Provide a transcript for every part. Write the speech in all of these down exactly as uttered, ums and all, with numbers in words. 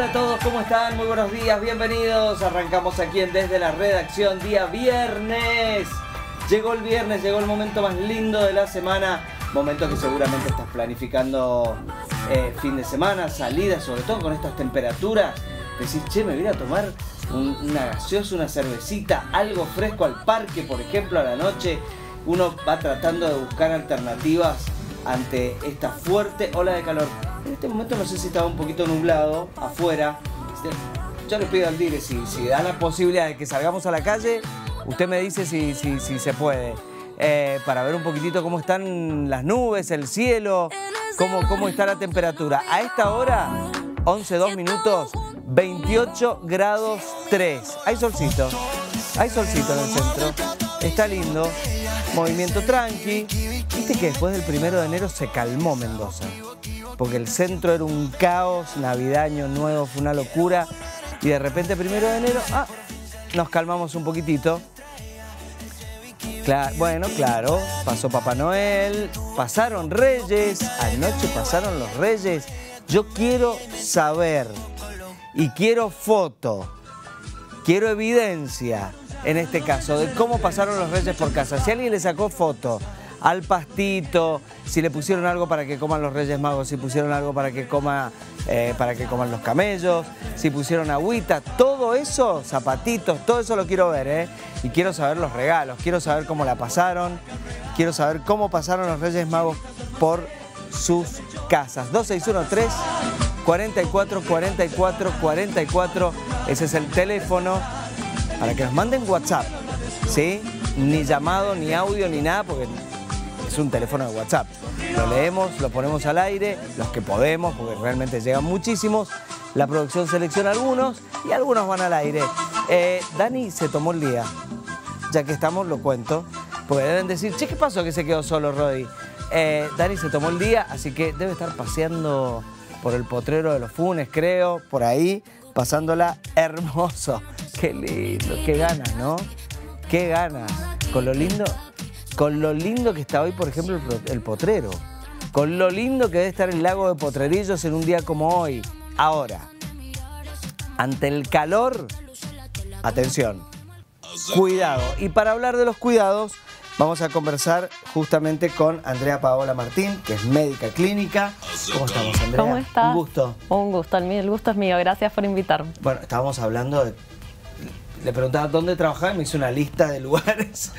a todos, ¿cómo están? Muy buenos días, bienvenidos. Arrancamos aquí en Desde la Redacción, día viernes. Llegó el viernes, llegó el momento más lindo de la semana. Momento que seguramente estás planificando eh, fin de semana, salida, sobre todo con estas temperaturas. Decís, che, me voy a ir a tomar un, una gaseosa, una cervecita, algo fresco al parque, por ejemplo, a la noche. Uno va tratando de buscar alternativas ante esta fuerte ola de calor. En este momento no sé si estaba un poquito nublado afuera. Yo le pido al Dire, si, si da la posibilidad de que salgamos a la calle, usted me dice si, si, si se puede. Eh, para ver un poquitito cómo están las nubes, el cielo, cómo, cómo está la temperatura. A esta hora, once, dos minutos, veintiocho grados tres. Hay solcito, hay solcito en el centro. Está lindo, movimiento tranqui. Viste que después del primero de enero se calmó Mendoza, porque el centro era un caos, navideño, nuevo, fue una locura. Y de repente primero de enero, ah, nos calmamos un poquitito. Claro, bueno, claro, pasó Papá Noel, pasaron Reyes, anoche pasaron los Reyes. Yo quiero saber y quiero foto, quiero evidencia, en este caso, de cómo pasaron los Reyes por casa. Si alguien le sacó foto al pastito, si le pusieron algo para que coman los Reyes Magos, si pusieron algo para que coma, eh, para que coman los camellos, si pusieron agüita, todo eso, zapatitos, todo eso lo quiero ver, ¿eh? Y quiero saber los regalos, quiero saber cómo la pasaron, quiero saber cómo pasaron los Reyes Magos por sus casas. dos seis uno tres, cuarenta y cuatro, cuarenta y cuatro, cuarenta y cuatro, ese es el teléfono para que nos manden WhatsApp, ¿sí? Ni llamado, ni audio, ni nada, porque es un teléfono de WhatsApp. Lo leemos, lo ponemos al aire, los que podemos, porque realmente llegan muchísimos. La producción selecciona algunos y algunos van al aire. Eh, Dani se tomó el día, ya que estamos, lo cuento, porque deben decir, che, ¿qué pasó que se quedó solo, Rodi? Eh, Dani se tomó el día, así que debe estar paseando por el potrero de los Funes, creo, por ahí, pasándola hermoso. Qué lindo, qué ganas, ¿no? Qué ganas. Con lo lindo, con lo lindo que está hoy, por ejemplo, el, el potrero. Con lo lindo que debe estar el lago de Potrerillos en un día como hoy. Ahora, ante el calor, atención, cuidado. Y para hablar de los cuidados, vamos a conversar justamente con Andrea Paola Martín, que es médica clínica. ¿Cómo estamos, Andrea? ¿Cómo estás? Un gusto. Un gusto, el gusto es mío. Gracias por invitarme. Bueno, estábamos hablando de... Le preguntaba dónde trabajaba y me hizo una lista de lugares.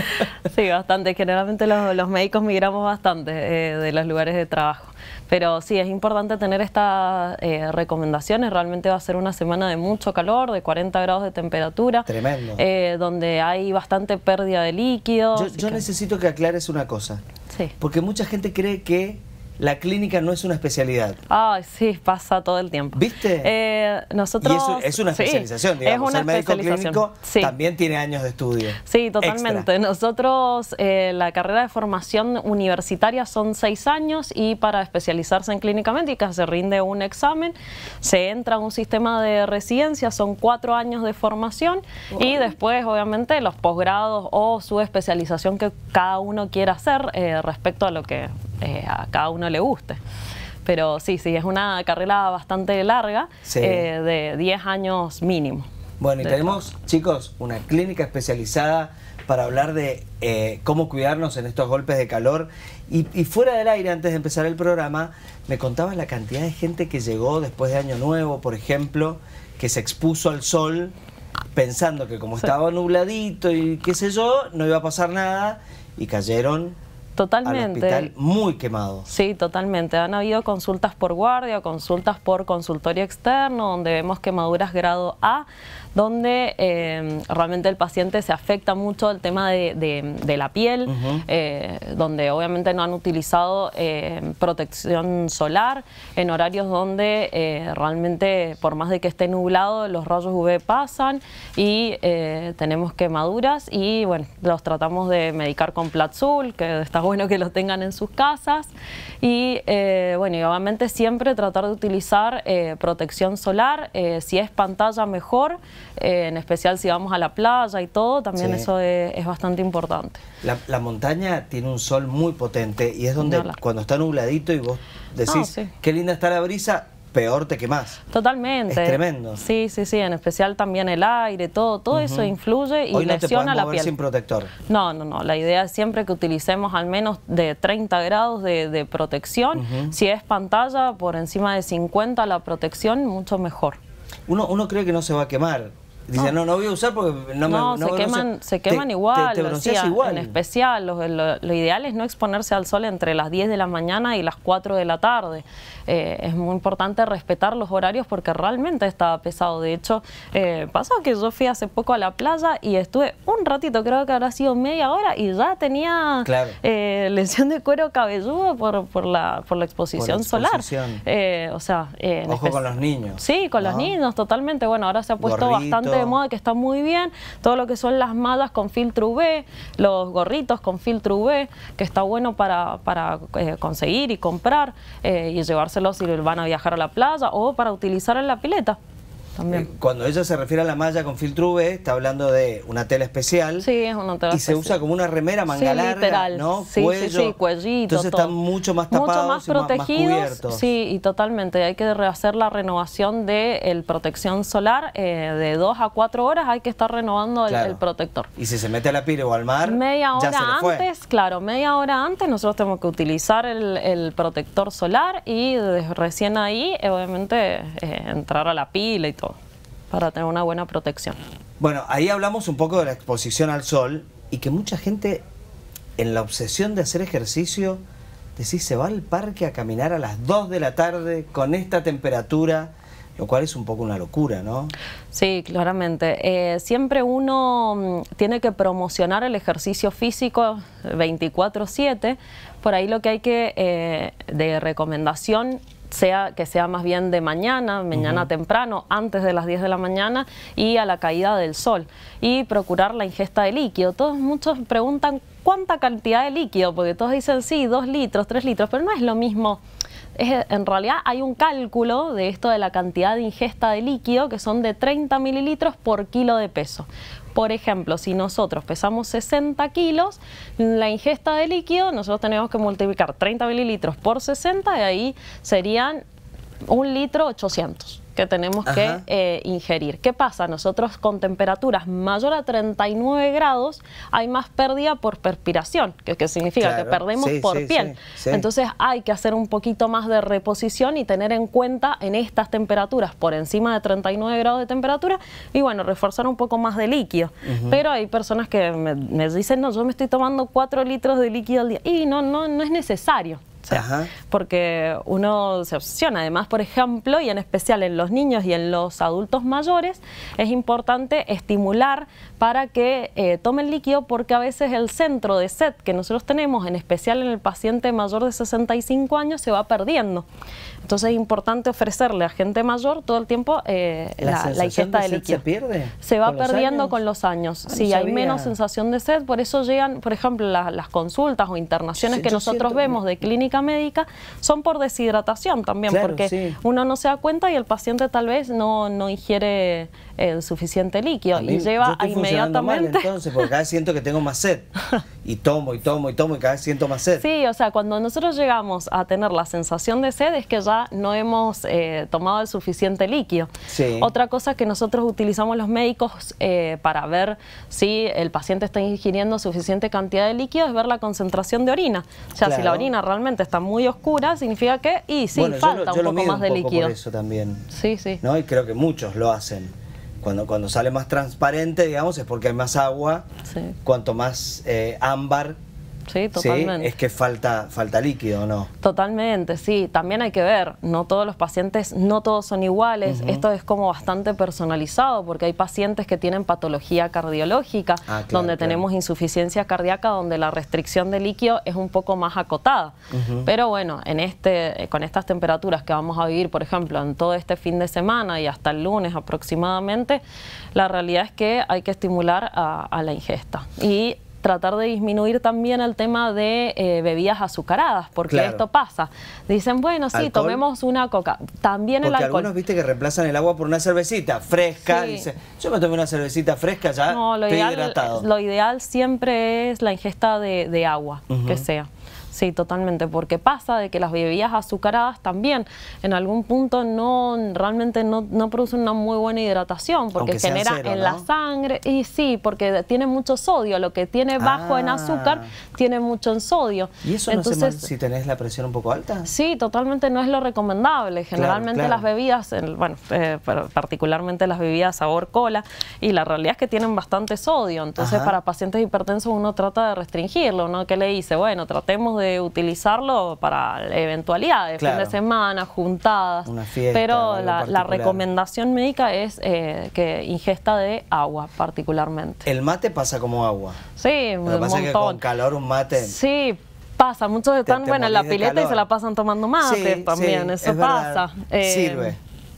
Sí, bastante. Generalmente los, los médicos migramos bastante eh, de los lugares de trabajo. Pero sí, es importante tener estas eh, recomendaciones. Realmente va a ser una semana de mucho calor, de cuarenta grados de temperatura. Tremendo. Eh, donde hay bastante pérdida de líquidos. Yo, yo que... necesito que aclares una cosa. Sí. Porque mucha gente cree que la clínica no es una especialidad. Ay, sí, pasa todo el tiempo. ¿Viste? Eh, nosotros... Y es, es una especialización, sí, digamos. Es una el médico clínico sí. también tiene años de estudio. Sí, totalmente. Extra. Nosotros, eh, la carrera de formación universitaria son seis años y para especializarse en clínica médica se rinde un examen, se entra a un sistema de residencia, son cuatro años de formación oh. y después, obviamente, los posgrados o su especialización que cada uno quiera hacer eh, respecto a lo que eh, a cada uno le guste. Pero sí, sí, es una carrera bastante larga, sí. eh, de diez años mínimo. Bueno, y tenemos, trabajo. chicos, una clínica especializada para hablar de eh, cómo cuidarnos en estos golpes de calor. Y, y fuera del aire, antes de empezar el programa, me contabas la cantidad de gente que llegó después de Año Nuevo, por ejemplo, que se expuso al sol pensando que como sí. estaba nubladito y qué sé yo, no iba a pasar nada, y cayeron... Totalmente. Al hospital muy quemado. Sí, totalmente. Han habido consultas por guardia, consultas por consultorio externo, donde vemos quemaduras grado A, donde eh, realmente el paciente se afecta mucho el tema de, de, de la piel, uh-huh. eh, donde obviamente no han utilizado eh, protección solar, en horarios donde eh, realmente, por más de que esté nublado, los rayos U V pasan y eh, tenemos quemaduras y bueno, los tratamos de medicar con Platzul, que está bueno que lo tengan en sus casas y eh, bueno, y obviamente siempre tratar de utilizar eh, protección solar, eh, si es pantalla mejor, eh, en especial si vamos a la playa y todo, también sí. eso es, es bastante importante. La, la montaña tiene un sol muy potente y es donde no, la... cuando está nubladito y vos decís, oh, sí. qué linda está la brisa, peor te quemás. Totalmente. Es tremendo. Sí, sí, sí, en especial también el aire, todo, todo uh-huh. eso influye y Hoy no lesiona te la mover piel. Sin protector. No, no, no, la idea es siempre que utilicemos al menos de treinta grados de, de protección. Uh-huh. Si es pantalla, por encima de cincuenta la protección, mucho mejor. Uno, uno cree que no se va a quemar. Dice, no, no, no voy a usar porque no, no me... No, se, queman, no se queman te, igual, te, te decía, igual. En especial, lo, lo, lo ideal es no exponerse al sol entre las diez de la mañana y las cuatro de la tarde. Eh, es muy importante respetar los horarios porque realmente estaba pesado. De hecho, eh, pasó que yo fui hace poco a la playa y estuve un ratito, creo que habrá sido media hora, y ya tenía claro. eh, lesión de cuero cabelludo por, por, la, por la exposición por la exposición. solar. Eh, o sea, eh, Ojo con los niños. Sí, con ¿no? los niños, totalmente. Bueno, ahora se ha puesto Gorrito. bastante de moda, que está muy bien, todo lo que son las mallas con filtro U V, los gorritos con filtro U V, que está bueno para, para eh, conseguir y comprar eh, y llevárselos si van a viajar a la playa o para utilizar en la pileta. También. Cuando ella se refiere a la malla con filtro U V, está hablando de una tela especial. Sí, es una tela y especial. se usa como una remera manga sí, larga, literal. ¿no? Sí, Cuello. sí, sí, cuellito. Entonces todo. están mucho más tapados, mucho más protegidos, más, más cubiertos. Sí, y totalmente. Hay que hacer la renovación de el protección solar eh, de dos a cuatro horas. Hay que estar renovando el, claro. el protector. Y si se mete a la pila o al mar, media hora ya se le fue. antes, claro, media hora antes nosotros tenemos que utilizar el, el protector solar y de, recién ahí, obviamente, eh, entrar a la pila y todo, para tener una buena protección. Bueno, ahí hablamos un poco de la exposición al sol y que mucha gente, en la obsesión de hacer ejercicio, decís, se va al parque a caminar a las dos de la tarde con esta temperatura, lo cual es un poco una locura, ¿no? Sí, claramente. Eh, siempre uno tiene que promocionar el ejercicio físico veinticuatro siete. Por ahí lo que hay que, eh, de recomendación, sea que sea más bien de mañana, mañana uh-huh. temprano, antes de las diez de la mañana y a la caída del sol. Y procurar la ingesta de líquido. Todos, muchos preguntan cuánta cantidad de líquido, porque todos dicen sí, dos litros, tres litros, pero no es lo mismo. Es, en realidad hay un cálculo de esto de la cantidad de ingesta de líquido que son de treinta mililitros por kilo de peso. Por ejemplo, si nosotros pesamos sesenta kilos, la ingesta de líquido nosotros tenemos que multiplicar treinta mililitros por sesenta y ahí serían un litro ochocientos que tenemos Ajá. que eh, ingerir. ¿Qué pasa? Nosotros con temperaturas mayor a treinta y nueve grados hay más pérdida por perspiración, que, que significa claro. que perdemos sí, por sí, piel. Sí, sí. Entonces hay que hacer un poquito más de reposición y tener en cuenta en estas temperaturas por encima de treinta y nueve grados de temperatura y bueno, reforzar un poco más de líquido. Uh-huh. Pero hay personas que me, me dicen, no, yo me estoy tomando cuatro litros de líquido al día y no, no, no es necesario. O sea, Ajá. porque uno se obsesiona. Además, por ejemplo, y en especial en los niños y en los adultos mayores, es importante estimular para que eh, tomen líquido porque a veces el centro de sed que nosotros tenemos, en especial en el paciente mayor de sesenta y cinco años, se va perdiendo. Entonces es importante ofrecerle a gente mayor todo el tiempo eh, la, la, la ingesta de, de líquido. ¿Se pierde? Se va perdiendo con los años. Ah, sí, no hay menos sensación de sed, por eso llegan, por ejemplo, la, las consultas o internaciones sí, que nosotros vemos de clínica médica son por deshidratación también, claro, porque sí. uno no se da cuenta y el paciente tal vez no, no ingiere el suficiente líquido a mí, y lleva a inmediatamente... Mal, entonces, porque cada vez siento que tengo más sed y tomo y tomo y tomo y cada vez siento más sed. Sí, o sea, cuando nosotros llegamos a tener la sensación de sed es que ya no hemos eh, tomado el suficiente líquido. Sí. Otra cosa que nosotros utilizamos los médicos eh, para ver si el paciente está ingiriendo suficiente cantidad de líquido es ver la concentración de orina. O sea, claro. si la orina realmente está muy oscura, significa que, y sí, bueno, falta yo lo, yo un poco más un de poco líquido. Por eso también. Sí, sí. ¿No? Y creo que muchos lo hacen. Cuando, cuando sale más transparente, digamos, es porque hay más agua. Sí. Cuanto más eh, ámbar, sí, totalmente. Sí, es que falta, falta líquido, ¿no? Totalmente, sí. También hay que ver, no todos los pacientes, no todos son iguales. Uh-huh. Esto es como bastante personalizado porque hay pacientes que tienen patología cardiológica, ah, claro, donde claro. tenemos insuficiencia cardíaca, donde la restricción de líquido es un poco más acotada. Uh-huh. Pero bueno, en este, con estas temperaturas que vamos a vivir, por ejemplo, en todo este fin de semana y hasta el lunes aproximadamente, la realidad es que hay que estimular a, a la ingesta. Y tratar de disminuir también el tema de eh, bebidas azucaradas, porque claro. esto pasa. Dicen, bueno, sí, ¿alcohol? Tomemos una coca. También porque el alcohol. Algunos, viste, que reemplazan el agua por una cervecita fresca. Sí. Dice, yo me tomé una cervecita fresca, ya no, lo estoy ideal, hidratado. Lo ideal siempre es la ingesta de, de agua, uh-huh. que sea. Sí, totalmente, porque pasa de que las bebidas azucaradas también en algún punto no realmente no, no producen una muy buena hidratación, porque genera cero, en ¿no? la sangre, y sí, porque tiene mucho sodio, lo que tiene bajo ah. en azúcar tiene mucho en sodio. ¿Y eso Entonces, no hace mal si tenés la presión un poco alta? Sí, totalmente no es lo recomendable. Generalmente claro, claro. las bebidas, bueno, eh, particularmente las bebidas sabor cola, y la realidad es que tienen bastante sodio, entonces Ajá. para pacientes hipertensos uno trata de restringirlo, ¿no? ¿Qué le dice? Bueno, tratemos de utilizarlo para eventualidades, claro. fin de semana, juntadas, Una fiesta, pero la, la recomendación médica es eh, que ingesta de agua particularmente. ¿El mate pasa como agua? Sí, Lo que pasa es que con calor un mate... Sí, pasa, muchos están, te, te bueno, en la pileta y se la pasan tomando mate sí, también, sí, eso pasa. Eh, Sirve.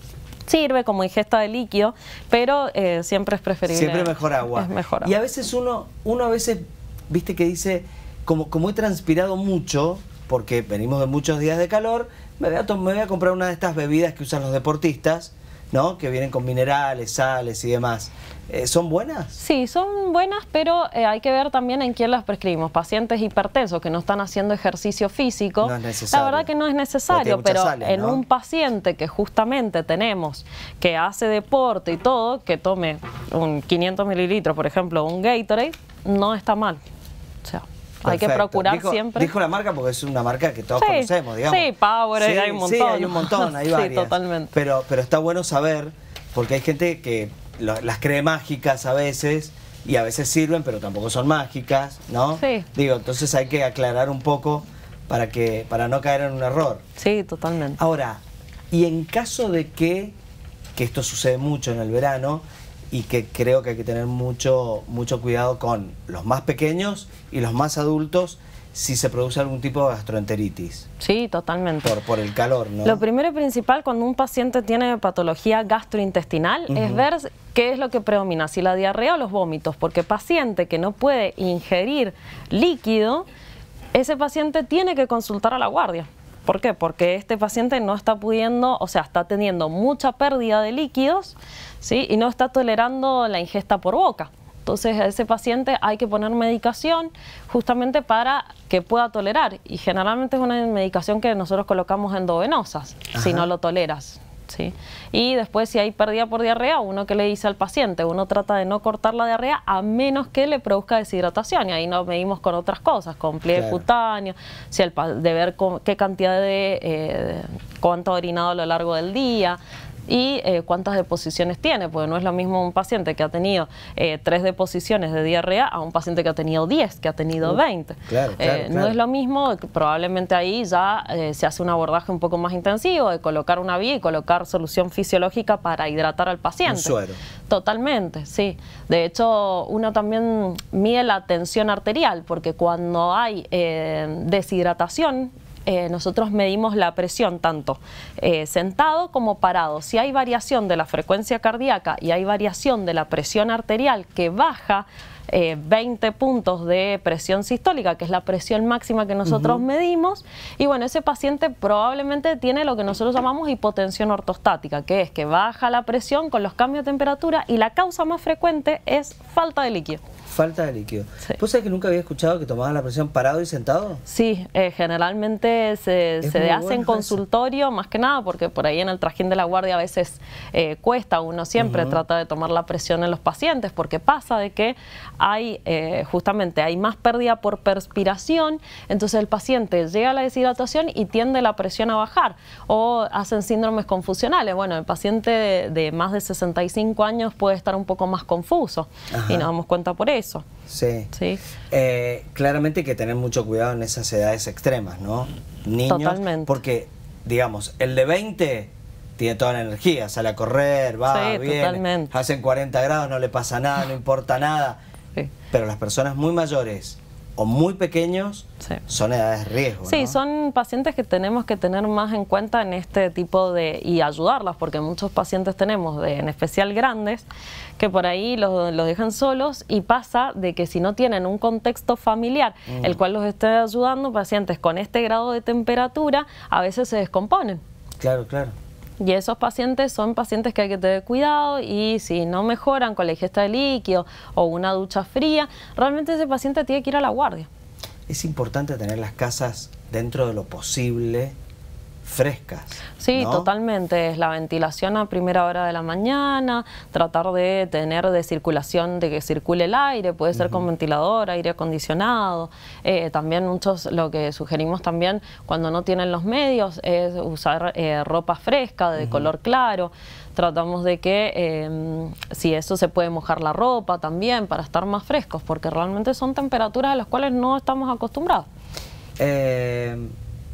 Sirve como ingesta de líquido, pero eh, siempre es preferible. Siempre mejor agua. Es mejor agua. Y a veces uno, uno a veces, viste que dice, como, como he transpirado mucho, porque venimos de muchos días de calor, me voy, a me voy a comprar una de estas bebidas que usan los deportistas, ¿no? Que vienen con minerales, sales y demás. Eh, ¿Son buenas? Sí, son buenas, pero eh, hay que ver también en quién las prescribimos. Pacientes hipertensos que no están haciendo ejercicio físico, no es necesario. La verdad que no es necesario, pero sales, en ¿no? un paciente que justamente tenemos, que hace deporte y todo, que tome un quinientos mililitros, por ejemplo, un Gatorade, no está mal. O sea, Perfecto. Hay que procurar dijo, siempre. Dijo la marca porque es una marca que todos sí, conocemos, digamos. Sí, Power, sí, hay un montón. Sí, hay un montón, hay varias. Sí, totalmente. Pero, pero está bueno saber, porque hay gente que lo, las cree mágicas a veces, y a veces sirven, pero tampoco son mágicas, ¿no? Sí. Digo, entonces hay que aclarar un poco para, que, para no caer en un error. Sí, totalmente. Ahora, y en caso de que, que esto sucede mucho en el verano, y que creo que hay que tener mucho, mucho cuidado con los más pequeños y los más adultos si se produce algún tipo de gastroenteritis. Sí, totalmente. Por, por el calor, ¿no? Lo primero y principal cuando un paciente tiene patología gastrointestinal uh-huh. es ver qué es lo que predomina, si la diarrea o los vómitos, porque paciente que no puede ingerir líquido, ese paciente tiene que consultar a la guardia. ¿Por qué? Porque este paciente no está pudiendo, o sea, está teniendo mucha pérdida de líquidos, ¿sí? Y no está tolerando la ingesta por boca. Entonces a ese paciente hay que poner medicación justamente para que pueda tolerar. Y generalmente es una medicación que nosotros colocamos endovenosas, Ajá. si no lo toleras. ¿Sí? Y después si hay pérdida por diarrea, uno que le dice al paciente, uno trata de no cortar la diarrea a menos que le produzca deshidratación, y ahí nos medimos con otras cosas, con pliegue claro. cutáneo, si el, de ver con, qué cantidad de, eh, cuánto ha orinado a lo largo del día, y eh, cuántas deposiciones tiene, porque no es lo mismo un paciente que ha tenido eh, tres deposiciones de diarrea a un paciente que ha tenido diez, que ha tenido veinte. Claro, claro, eh, claro. No es lo mismo, probablemente ahí ya eh, se hace un abordaje un poco más intensivo de colocar una vía y colocar solución fisiológica para hidratar al paciente. Un suero. Totalmente, sí. De hecho, uno también mide la tensión arterial, porque cuando hay eh, deshidratación, Eh, nosotros medimos la presión tanto eh, sentado como parado. Si hay variación de la frecuencia cardíaca y hay variación de la presión arterial que baja eh, veinte puntos de presión sistólica, que es la presión máxima que nosotros uh-huh. medimos, y bueno, ese paciente probablemente tiene lo que nosotros llamamos hipotensión ortostática, que es que baja la presión con los cambios de temperatura, y la causa más frecuente es falta de líquido. Falta de líquido. Sí. ¿Vos sabés que nunca había escuchado que tomaban la presión parado y sentado? Sí, eh, generalmente se, se hace bueno en consultorio, eso. Más que nada, porque por ahí en el trajín de la guardia a veces eh, cuesta, uno siempre uh-huh. trata de tomar la presión en los pacientes, porque pasa de que hay, eh, justamente, hay más pérdida por perspiración, entonces el paciente llega a la deshidratación y tiende la presión a bajar, o hacen síndromes confusionales. Bueno, el paciente de, de más de sesenta y cinco años puede estar un poco más confuso, Ajá. y nos damos cuenta por eso. Eso. Sí. sí. Eh, claramente hay que tener mucho cuidado en esas edades extremas, ¿no? Niños. Totalmente. Porque, digamos, el de veinte tiene toda la energía, sale a correr, va, sí, viene, totalmente. hacen cuarenta grados, no le pasa nada, no importa nada. Sí. Pero las personas muy mayores o muy pequeños sí. son edades de riesgo, Sí, ¿no? son pacientes que tenemos que tener más en cuenta en este tipo de... y ayudarlas, porque muchos pacientes tenemos, de, en especial grandes, que por ahí los, los dejan solos, y pasa de que si no tienen un contexto familiar mm. el cual los esté ayudando, pacientes con este grado de temperatura a veces se descomponen. Claro, claro. Y esos pacientes son pacientes que hay que tener cuidado, y si no mejoran con la ingesta de líquido o una ducha fría, realmente ese paciente tiene que ir a la guardia. es importante tener las casas dentro de lo posible frescas. Sí, ¿no? Totalmente. Es la ventilación a primera hora de la mañana, tratar de tener de circulación, de que circule el aire, puede ser uh-huh. con ventilador, aire acondicionado. Eh, también muchos, lo que sugerimos también cuando no tienen los medios es usar eh, ropa fresca, de uh-huh. color claro. Tratamos de que eh, si eso se puede mojar la ropa también para estar más frescos, porque realmente son temperaturas a las cuales no estamos acostumbrados. Eh...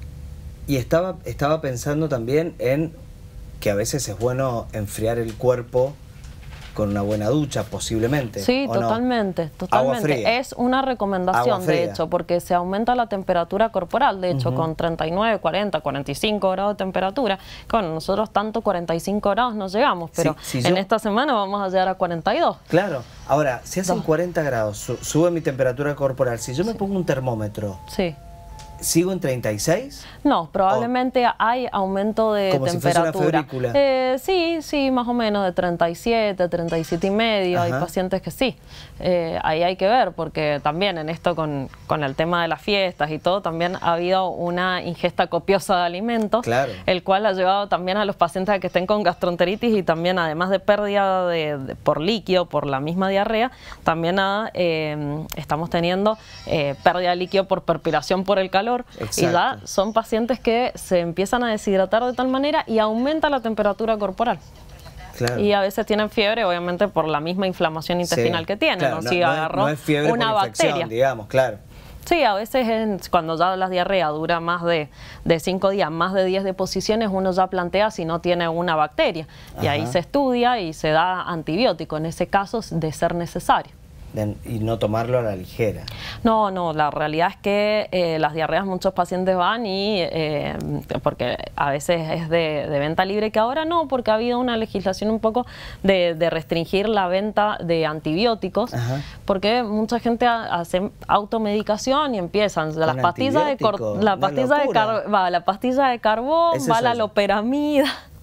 Y estaba, estaba pensando también en que a veces es bueno enfriar el cuerpo con una buena ducha, posiblemente. Sí, ¿o totalmente, no? totalmente. Agua fría. Es una recomendación, de hecho, porque se aumenta la temperatura corporal. De hecho, uh-huh. con treinta y nueve, cuarenta, cuarenta y cinco grados de temperatura, bueno, nosotros tanto cuarenta y cinco grados no llegamos, pero sí, si en yo... esta semana vamos a llegar a cuarenta y dos. Claro. Ahora, si hacen Dos. cuarenta grados, su sube mi temperatura corporal. Si yo me sí. pongo un termómetro... Sí. ¿Sigo en treinta y seis? No, probablemente oh. hay aumento de Como temperatura. Si fuese una febrícula. Eh, sí, sí, más o menos de treinta y siete, treinta y siete y medio. Ajá. Hay pacientes que sí. Eh, ahí hay que ver, porque también en esto con, con el tema de las fiestas y todo, también ha habido una ingesta copiosa de alimentos, claro. el cual ha llevado también a los pacientes a que estén con gastroenteritis y también, además de pérdida de, de, por líquido, por la misma diarrea, también ha, eh, estamos teniendo eh, pérdida de líquido por perspiración por el calor. Exacto. Y ya son pacientes que se empiezan a deshidratar de tal manera y aumenta la temperatura corporal. Claro. Y a veces tienen fiebre, obviamente, por la misma inflamación intestinal sí, que tienen. Claro, ¿no? No, si no agarró no es fiebre una por infección, bacteria. digamos, claro. Sí, a veces es, cuando ya la diarrea dura más de, de cinco días, más de diez deposiciones, uno ya plantea si no tiene una bacteria. Ajá. Y ahí se estudia y se da antibiótico, en ese caso, de ser necesario. Y no tomarlo a la ligera. No, no, la realidad es que eh, las diarreas muchos pacientes van y, eh, porque a veces es de, de venta libre, que ahora no, porque ha habido una legislación un poco de, de restringir la venta de antibióticos, Ajá. porque mucha gente hace automedicación y empiezan, las pastillas de, la pastilla de, car va, la pastilla de carbón, es va la loperamida.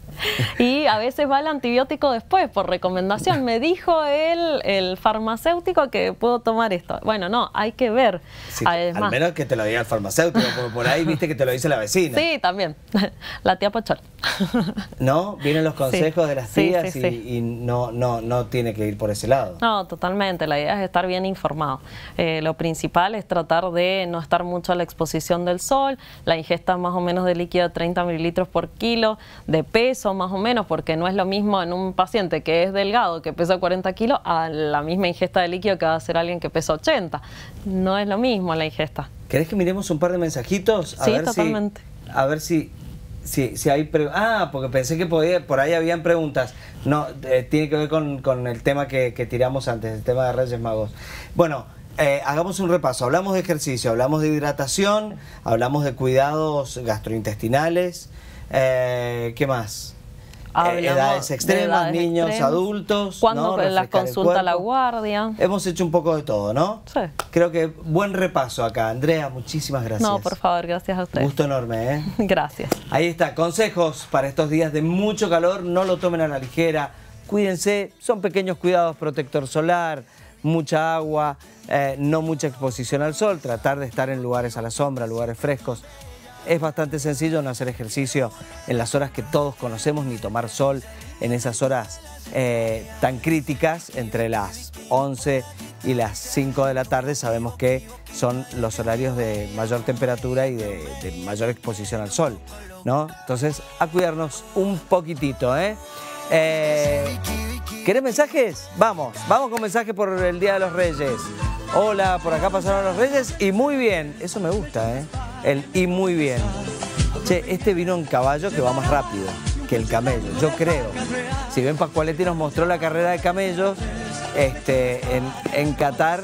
Y a veces va el antibiótico después, por recomendación. Me dijo el, el farmacéutico que puedo tomar esto. Bueno, no, hay que ver. Sí, al menos que te lo diga el farmacéutico, porque por ahí viste que te lo dice la vecina. Sí, también. La tía Pochol. ¿No? Vienen los consejos sí, de las tías sí, sí, y, sí. y no, no, no tiene que ir por ese lado. No, totalmente. La idea es estar bien informado. Eh, lo principal es tratar de no estar mucho a la exposición del sol, la ingesta más o menos de líquido de treinta mililitros por kilo, de peso más o menos, porque no es lo mismo en un paciente que es delgado, que pesa cuarenta kilos, a la misma ingesta de líquido que va a hacer alguien que pesa ochenta. No es lo mismo la ingesta. ¿Querés que miremos un par de mensajitos? A sí, ver totalmente. Si, a ver si, si, si hay... Pre ah, porque pensé que podía, por ahí habían preguntas. No, eh, tiene que ver con, con el tema que, que tiramos antes, el tema de Reyes Magos. Bueno, eh, hagamos un repaso. Hablamos de ejercicio, hablamos de hidratación, hablamos de cuidados gastrointestinales. Eh, ¿Qué más? Eh, edades extremas, edades niños, extremas, adultos. Cuando ¿no? las consulta la guardia. Hemos hecho un poco de todo, ¿no? Sí. Creo que buen repaso acá. Andrea, muchísimas gracias. No, por favor, gracias a ustedes. Gusto enorme, ¿eh? Gracias. Ahí está, consejos para estos días de mucho calor. No lo tomen a la ligera. Cuídense, son pequeños cuidados, protector solar, mucha agua, eh, no mucha exposición al sol, tratar de estar en lugares a la sombra, lugares frescos. Es bastante sencillo no hacer ejercicio en las horas que todos conocemos, ni tomar sol en esas horas eh, tan críticas, entre las once y las cinco de la tarde. Sabemos que son los horarios de mayor temperatura y de, de mayor exposición al sol, ¿no? Entonces, a cuidarnos un poquitito, ¿eh? eh ¿Querés mensajes? Vamos, vamos con mensajes por el Día de los Reyes. Hola, por acá pasaron los Reyes y muy bien. Eso me gusta, ¿eh? El y muy bien. Che, este vino en caballo que va más rápido que el camello, yo creo. Si ven, Pascualetti nos mostró la carrera de camellos este, en, en Qatar,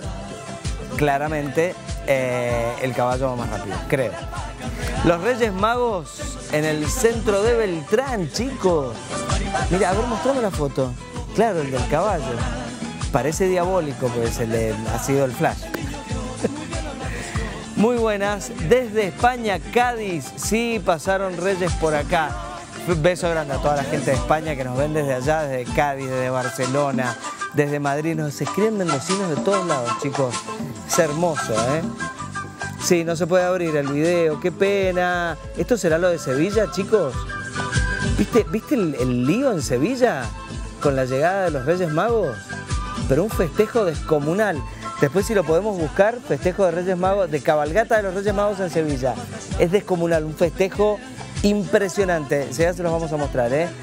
claramente eh, el caballo va más rápido, creo. Los Reyes Magos en el centro de Beltrán, chicos. Mira, a ver, mostrame la foto. Claro, el del caballo. Parece diabólico, pues se le ha sido el flash. Muy buenas, desde España, Cádiz, sí, pasaron Reyes por acá. Un beso grande a toda la gente de España que nos ven desde allá, desde Cádiz, desde Barcelona, desde Madrid. Nos escriben mendocinos de todos lados, chicos. Es hermoso, ¿eh? Sí, no se puede abrir el video, qué pena. ¿Esto será lo de Sevilla, chicos? ¿Viste, ¿viste el, el lío en Sevilla con la llegada de los Reyes Magos? Pero un festejo descomunal. Después, si lo podemos buscar, festejo de Reyes Magos, de cabalgata de los Reyes Magos en Sevilla. Es descomunal, un festejo impresionante. Ya se los vamos a mostrar, ¿eh?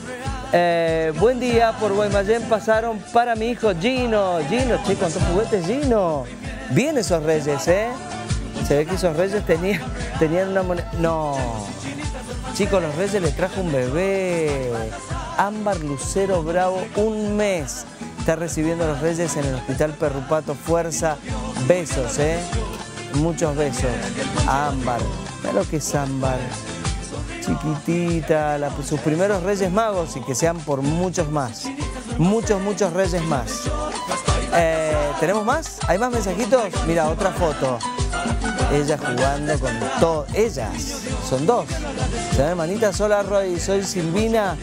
Eh, buen día, por Guaymallén pasaron para mi hijo Gino. Gino, che, ¿cuántos juguetes, Gino? Bien esos Reyes, ¿eh? Se ve que esos Reyes tenían, tenían una moneda... No. Chicos, los Reyes les trajo un bebé. Ámbar Lucero Bravo, un mes. Está recibiendo a los Reyes en el Hospital Perrupato. Fuerza, besos, ¿eh? Muchos besos. Ámbar. Mira lo que es Ámbar. Chiquitita, la, sus primeros Reyes Magos y que sean por muchos más. Muchos, muchos Reyes más. Eh, ¿Tenemos más? ¿Hay más mensajitos? Mira, otra foto. Ella jugando con todo. Ellas, son dos. Se ven manitas. Hola Roy, soy Silvina.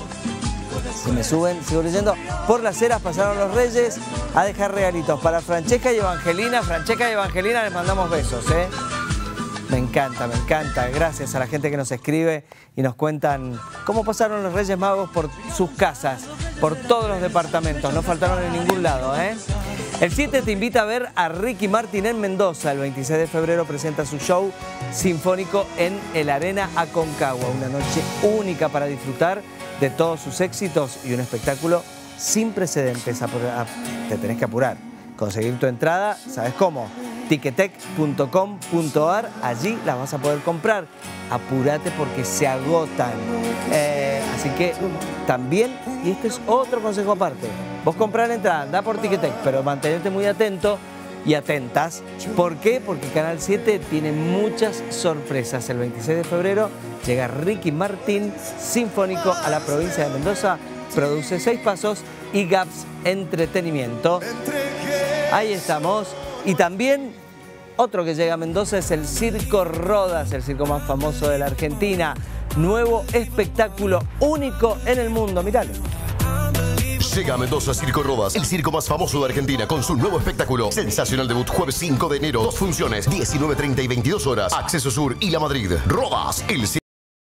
Si me suben, sigo leyendo. Por las eras pasaron los Reyes a dejar regalitos para Francesca y Evangelina. Francesca y Evangelina les mandamos besos, ¿eh? Me encanta, me encanta. Gracias a la gente que nos escribe y nos cuentan cómo pasaron los Reyes Magos por sus casas, por todos los departamentos. No faltaron en ningún lado, ¿eh? El siete te invita a ver a Ricky Martin en Mendoza. El veintiséis de febrero presenta su show sinfónico en el Arena Aconcagua. Una noche única para disfrutar de todos sus éxitos y un espectáculo sin precedentes. Te tenés que apurar. Conseguir tu entrada, ¿sabes cómo? Ticketek punto com punto ar, allí las vas a poder comprar. Apúrate porque se agotan. Eh, así que también, y este es otro consejo aparte, vos comprás la entrada, anda por Ticketek, pero mantenerte muy atento y atentas. ¿Por qué? Porque Canal siete tiene muchas sorpresas. El veintiséis de febrero llega Ricky Martin Sinfónico a la provincia de Mendoza, produce Seis Pasos y Gaps Entretenimiento. Ahí estamos. Y también otro que llega a Mendoza es el Circo Rodas, el circo más famoso de la Argentina. Nuevo espectáculo único en el mundo. Miralo. Llega a Mendoza Circo Rodas, el circo más famoso de Argentina, con su nuevo espectáculo. Sensacional debut, jueves cinco de enero. Dos funciones, diecinueve treinta y veintidós horas. Acceso Sur y La Madrid. Rodas, el circo.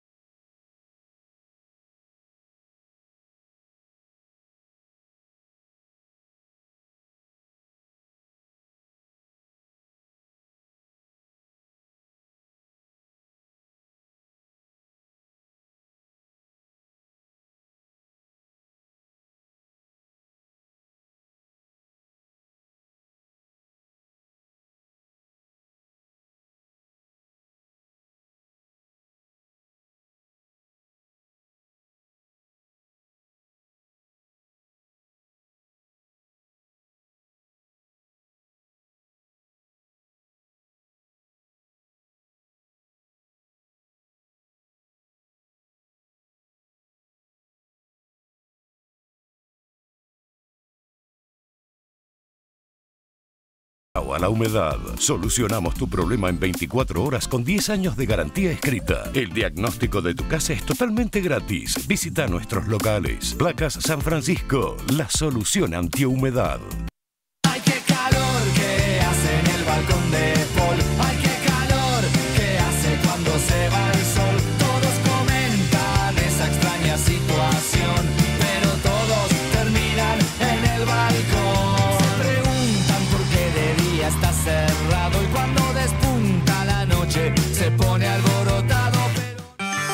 A la humedad. Solucionamos tu problema en veinticuatro horas con diez años de garantía escrita. El diagnóstico de tu casa es totalmente gratis. Visita nuestros locales. Placas San Francisco, la solución antihumedad. Ay, qué calor que hace en el balcón de Paul. Ay, qué calor que hace cuando se va el sol. Todos comentan esa extraña situación, pero todos terminan en el balcón. Está cerrado y cuando despunta la noche se pone alborotado, pero...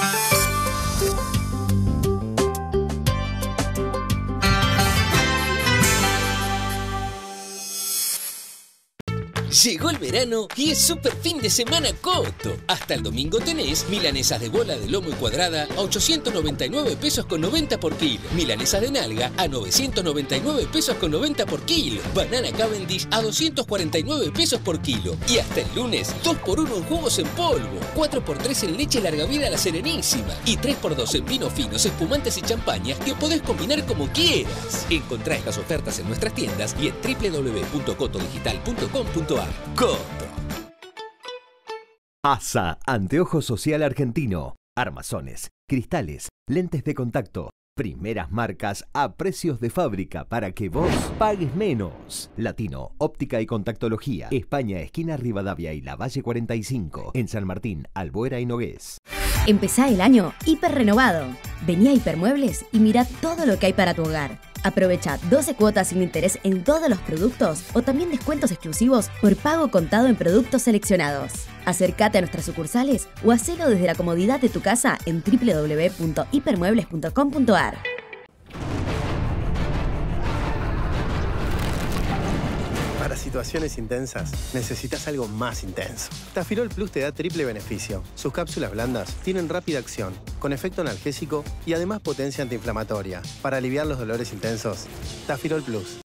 Llegó el verano y es súper fin de semana Coto. Hasta el domingo tenés milanesas de bola de lomo y cuadrada a ochocientos noventa y nueve pesos con noventa por kilo. Milanesas de nalga a novecientos noventa y nueve pesos con noventa por kilo. Banana Cavendish a doscientos cuarenta y nueve pesos por kilo. Y hasta el lunes, dos por uno en jugos en polvo, cuatro por tres en leche larga vida La Serenísima y tres por dos en vinos finos, espumantes y champañas que podés combinar como quieras. Encontrá estas ofertas en nuestras tiendas y en w w w punto coto digital punto com punto ar. Coto. ASA, Anteojo Social Argentino. Armazones, cristales, lentes de contacto, Primeras marcas a precios de fábrica para que vos pagues menos. Latino, óptica y contactología. España, esquina Rivadavia y Lavalle cuarenta y cinco. En San Martín, Albuera y Nogués. Empezá el año hiper renovado. Vení a Hipermuebles y mirá todo lo que hay para tu hogar. Aprovecha doce cuotas sin interés en todos los productos o también descuentos exclusivos por pago contado en productos seleccionados. Acércate a nuestras sucursales o hacelo desde la comodidad de tu casa en doble u doble u doble u punto hipermuebles punto com punto a r. Para situaciones intensas, necesitas algo más intenso. Tafirol Plus te da triple beneficio. Sus cápsulas blandas tienen rápida acción, con efecto analgésico y además potencia antiinflamatoria. Para aliviar los dolores intensos, Tafirol Plus.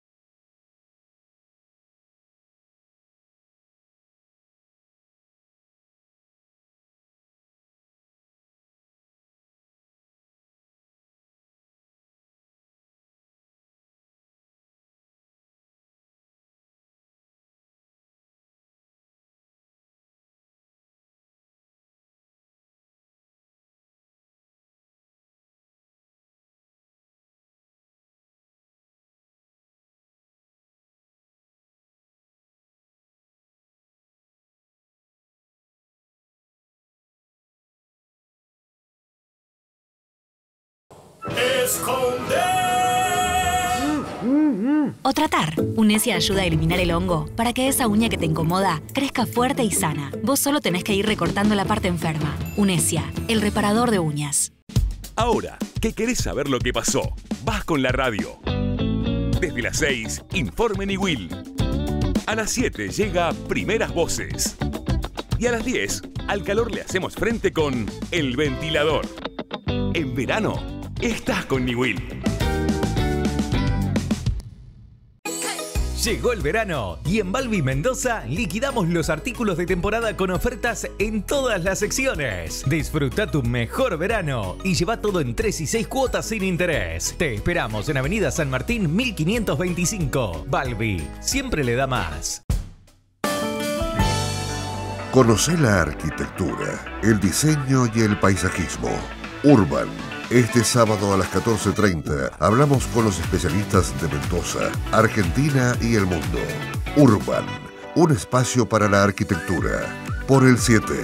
O tratar. Unesia ayuda a eliminar el hongo para que esa uña que te incomoda crezca fuerte y sana. Vos solo tenés que ir recortando la parte enferma. Unesia, el reparador de uñas. Ahora, ¿qué querés saber lo que pasó? Vas con la radio. Desde las seis, Informe Niwil. A las siete llega Primeras Voces. Y a las diez, al calor le hacemos frente con El Ventilador. En verano, estás con Niwil. Llegó el verano y en Balbi Mendoza liquidamos los artículos de temporada con ofertas en todas las secciones. Disfruta tu mejor verano y lleva todo en tres y seis cuotas sin interés. Te esperamos en Avenida San Martín mil quinientos veinticinco. Balbi, siempre le da más. Conocé la arquitectura, el diseño y el paisajismo. Urban. Este sábado a las catorce treinta hablamos con los especialistas de Mendoza, Argentina y el mundo. Urban, un espacio para la arquitectura. Por el siete.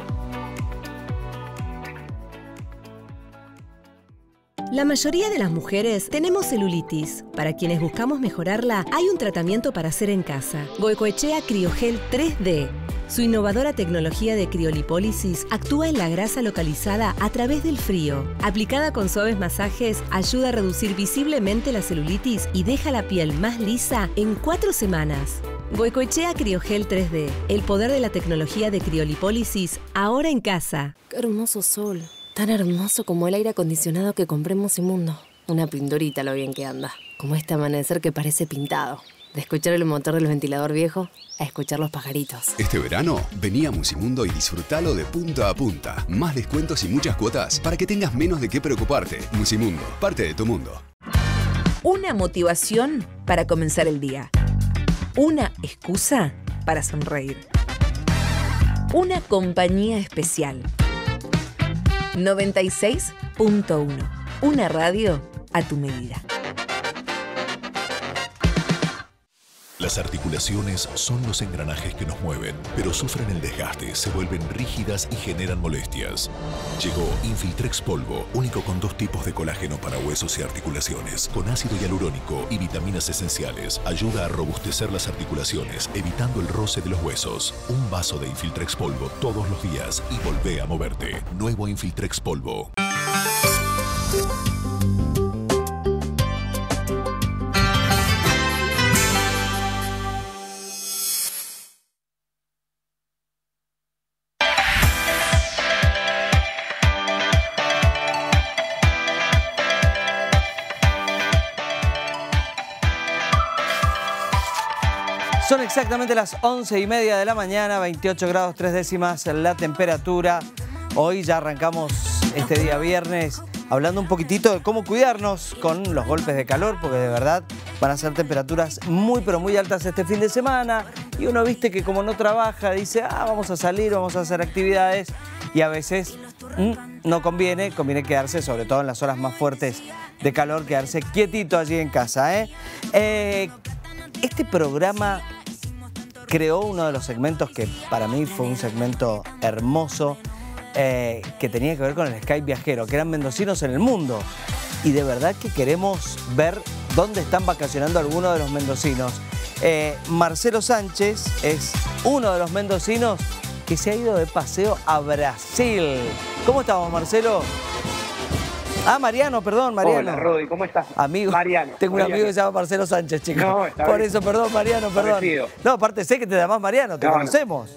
La mayoría de las mujeres tenemos celulitis. Para quienes buscamos mejorarla, hay un tratamiento para hacer en casa. Goicoechea Criogel tres D. Su innovadora tecnología de criolipólisis actúa en la grasa localizada a través del frío. Aplicada con suaves masajes, ayuda a reducir visiblemente la celulitis y deja la piel más lisa en cuatro semanas. Goicoechea Criogel tres D. El poder de la tecnología de criolipólisis ahora en casa. Qué hermoso sol. Tan hermoso como el aire acondicionado que compré en Musimundo. Una pinturita lo bien que anda. Como este amanecer que parece pintado. De escuchar el motor del ventilador viejo a escuchar los pajaritos. Este verano, vení a Musimundo y disfrutalo de punta a punta. Más descuentos y muchas cuotas para que tengas menos de qué preocuparte. Musimundo, parte de tu mundo. Una motivación para comenzar el día. Una excusa para sonreír. Una compañía especial. noventa y seis punto uno. Una radio a tu medida. Las articulaciones son los engranajes que nos mueven, pero sufren el desgaste, se vuelven rígidas y generan molestias. Llegó Infiltrex Polvo, único con dos tipos de colágeno para huesos y articulaciones, con ácido hialurónico y vitaminas esenciales. Ayuda a robustecer las articulaciones, evitando el roce de los huesos. Un vaso de Infiltrex Polvo todos los días y volvé a moverte. Nuevo Infiltrex Polvo. Son exactamente las once y media de la mañana, veintiocho grados tres décimas la temperatura. Hoy ya arrancamos este día viernes hablando un poquitito de cómo cuidarnos con los golpes de calor, porque de verdad van a ser temperaturas muy pero muy altas este fin de semana. Y uno, viste, que como no trabaja, dice, ah, vamos a salir, vamos a hacer actividades. Y a veces mmm, no conviene, conviene quedarse, sobre todo en las horas más fuertes de calor, quedarse quietito allí en casa, ¿eh? Eh, este programa creó uno de los segmentos que para mí fue un segmento hermoso, eh, que tenía que ver con el Skype viajero, que eran mendocinos en el mundo. Y de verdad que queremos ver dónde están vacacionando algunos de los mendocinos. Eh, Marcelo Sánchez es uno de los mendocinos que se ha ido de paseo a Brasil. ¿Cómo estamos, Marcelo? Ah, Mariano, perdón, Mariano. Hola, Rodi, ¿cómo estás? Amigo, Mariano. tengo un Mariano. amigo que se llama Marcelo Sánchez, chicos. No, está Por bien. eso, perdón, Mariano, perdón. Parecido. No, aparte sé que te llamás Mariano, te No, no. conocemos.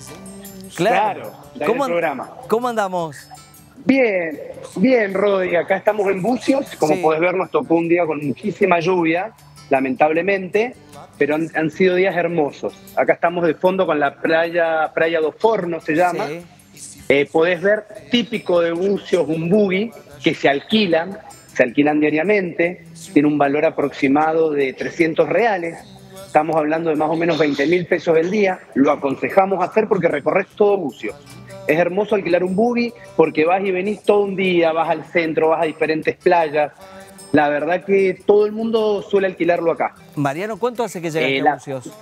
Claro, Claro. de ahí ¿Cómo, el an- programa. ¿Cómo andamos? Bien, bien, Rodi. Acá estamos en Bucios. Como Sí. podés ver, nos tocó un día con muchísima lluvia, lamentablemente, pero han, han sido días hermosos. Acá estamos de fondo con la playa, Praia do Forno se llama. Eh, podés ver, típico de Bucios, un buggy que se alquilan, se alquilan diariamente, tiene un valor aproximado de trescientos reales. Estamos hablando de más o menos veinte mil pesos el día. Lo aconsejamos hacer porque recorres todo Bucios. Es hermoso alquilar un buggy porque vas y venís todo un día, vas al centro, vas a diferentes playas. La verdad que todo el mundo suele alquilarlo acá. Mariano, ¿cuánto hace que llegaste Eh, a la- Bucios?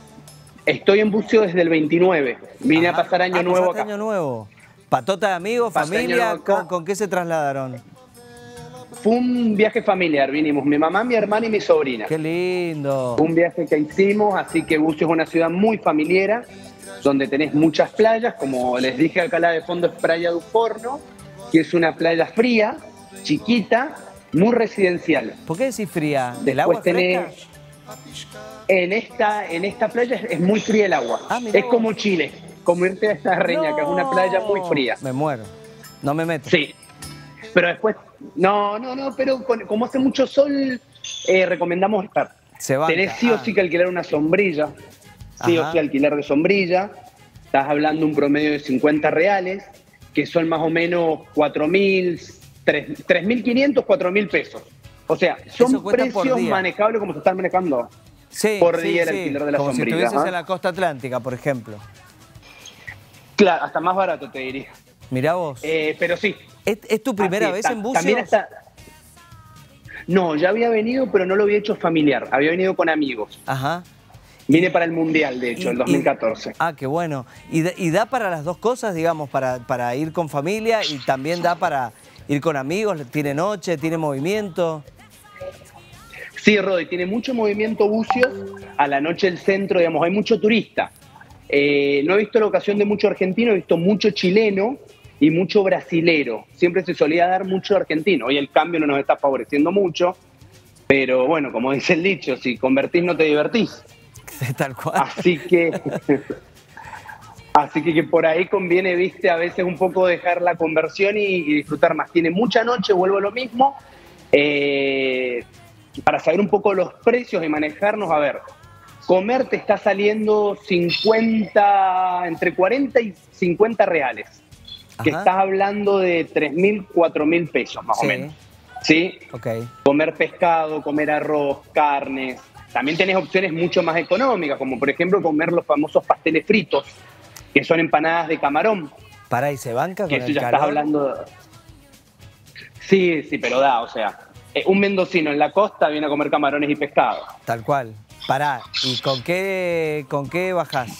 Estoy en Bucios desde el veintinueve. Vine Ajá. a pasar año Ah, nuevo pasaste acá. año nuevo. ¿Patota de amigos, Pasé año familia? nuevo acá. ¿Con, con qué se trasladaron? Fue un viaje familiar, vinimos mi mamá, mi hermana y mi sobrina. Qué lindo. Un viaje que hicimos, así que Bucios es una ciudad muy familiar, donde tenés muchas playas, como les dije acá la de fondo es Praia do Forno, que es una playa fría, chiquita, muy residencial. ¿Por qué decís fría? ¿El Después agua tenés- fresca? En esta, en esta playa es, es muy fría el agua, Ah, mirá es vos. como Chile, como irte a esta Reña, que es una playa muy fría. Me muero. No me meto. Sí. Pero después, no, no, no, pero con- como hace mucho sol, eh, recomendamos estar. Se banca. Tenés sí o Ah. sí que alquilar una sombrilla, sí Ajá. o sí alquilar de sombrilla. Estás hablando un promedio de cincuenta reales, que son más o menos cuatro mil, tres mil quinientos, cuatro mil pesos. O sea, son Eso cuesta por precios día. manejables como se están manejando Sí, por sí, día el sí. alquiler de la Como si sombrilla. estuvieses ¿ah? en la costa atlántica, por ejemplo. Claro, hasta más barato te diría. Mirá vos. Eh, pero sí. ¿Es, es tu primera Así vez está. en Bucios? También está... No, ya había venido, pero no lo había hecho familiar. Había venido con amigos. Ajá. Vine para el Mundial, de hecho, Y- el dos mil catorce. y- ah, qué bueno. ¿Y, da- y da para las dos cosas, digamos, para, para ir con familia y también da para ir con amigos? ¿Tiene noche, tiene movimiento? Sí, Rodi, tiene mucho movimiento Bucios. A la noche el centro, digamos, hay mucho turista. Eh, no he visto la ocasión de mucho argentino, he visto mucho chileno y mucho brasilero. Siempre se solía dar mucho argentino. Hoy el cambio no nos está favoreciendo mucho. Pero bueno, como dice el dicho, si convertís no te divertís. Tal cual. Así que, así que, que por ahí conviene, viste, a veces un poco dejar la conversión y, y disfrutar más. Tiene mucha noche, vuelvo a lo mismo. Eh, para saber un poco los precios y manejarnos, a ver, comer te está saliendo cincuenta, entre cuarenta y cincuenta reales. Que Ajá. estás hablando de tres mil, cuatro mil pesos más Sí. o menos. ¿Sí? Ok. Comer pescado, comer arroz, carnes. También tenés opciones mucho más económicas, como por ejemplo comer los famosos pasteles fritos, que son empanadas de camarón. Pará, ¿y se banca con Que eso el ya calor? estás hablando de... Sí, sí, pero da, o sea, eh, un mendocino en la costa viene a comer camarones y pescado. Tal cual. Pará, ¿y con qué, con qué bajás?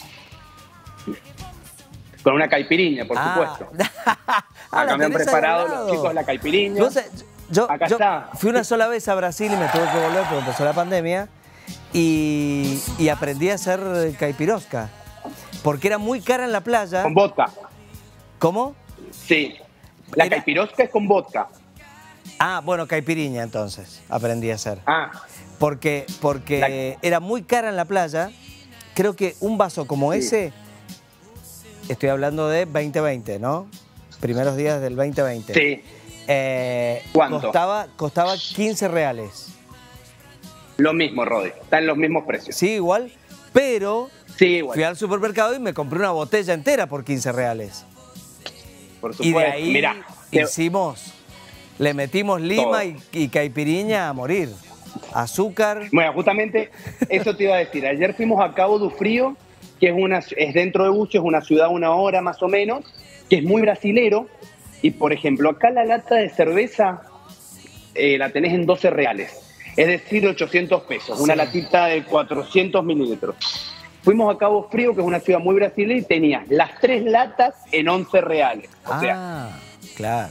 Con una caipiriña, por Ah. supuesto. Ah, la Acá me han tenés ahí preparado al lado. los chicos la caipiriña. Vos sabés, Yo, Acá yo está. fui una sola vez a Brasil y me tuve que volver porque empezó la pandemia y, y aprendí a hacer caipirosca. Porque era muy cara en la playa. Con vodka. ¿Cómo? Sí. La caipirosca es con vodka. Ah, bueno, caipiriña entonces aprendí a hacer. Ah. Porque, porque era muy cara en la playa. Creo que un vaso como Sí. ese, estoy hablando de veinte veinte, ¿no? Primeros días del veinte veinte. Sí. Eh, ¿Cuánto? Costaba, costaba quince reales. Lo mismo, Rodi. Están los mismos precios. Sí, igual. Pero sí, igual. fui al supermercado y me compré una botella entera por quince reales. Por Y supuesto. de ahí Mirá, te- hicimos, le metimos lima Todo. y, y caipiriña a morir. Azúcar. Bueno, justamente eso te iba a decir. Ayer fuimos a Cabo do Frío, que es, una, es dentro de Bucios, es una ciudad una hora más o menos, que es muy brasilero. Y, por ejemplo, acá la lata de cerveza eh, la tenés en doce reales. Es decir, ochocientos pesos. Una Sí. latita de cuatrocientos mililitros. Fuimos a Cabo Frío, que es una ciudad muy brasileña, y tenías las tres latas en once reales. O ah, sea, claro.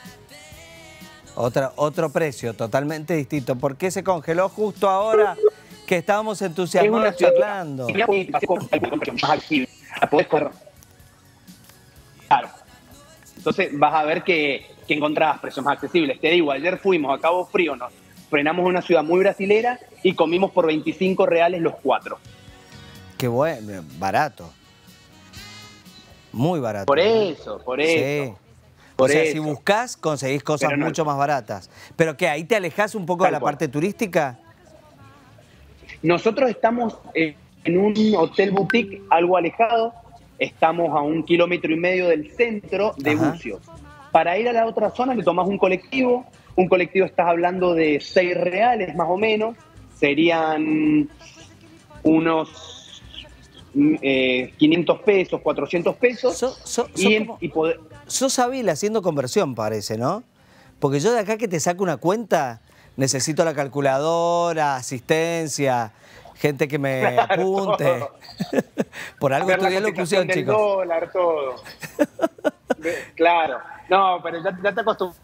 Otra, otro precio totalmente distinto. ¿Por qué se congeló justo ahora que estábamos es una entusiasmados ciudad charlando? más accesible. La podés correr. Claro. Entonces vas a ver que, que encontrabas precios más accesibles. Te digo, ayer fuimos a Cabo Frío, nos frenamos en una ciudad muy brasilera y comimos por veinticinco reales los cuatro. Qué bueno, barato. Muy barato. Por eso, por eso. Sí. Por o sea, eso. si buscás, conseguís cosas Pero no- mucho más baratas. ¿Pero qué? ¿Ahí te alejás un poco Tal de la cual. parte turística? Nosotros estamos eh, en un hotel boutique algo alejado. Estamos a un kilómetro y medio del centro de Ajá. Bucios. Para ir a la otra zona le tomás un colectivo. Un colectivo estás hablando de seis reales más o menos. Serían unos eh, quinientos pesos, cuatrocientos pesos. So- so- y, son en- como- y poder- Sos hábil haciendo conversión, parece, ¿no? Porque yo de acá que te saco una cuenta, necesito la calculadora, asistencia, gente que me Claro, apunte. todo. Por algo ver la estudié cotización locución, del chicos. dólar, todo. Claro. No, pero ya, ya te acostumbras.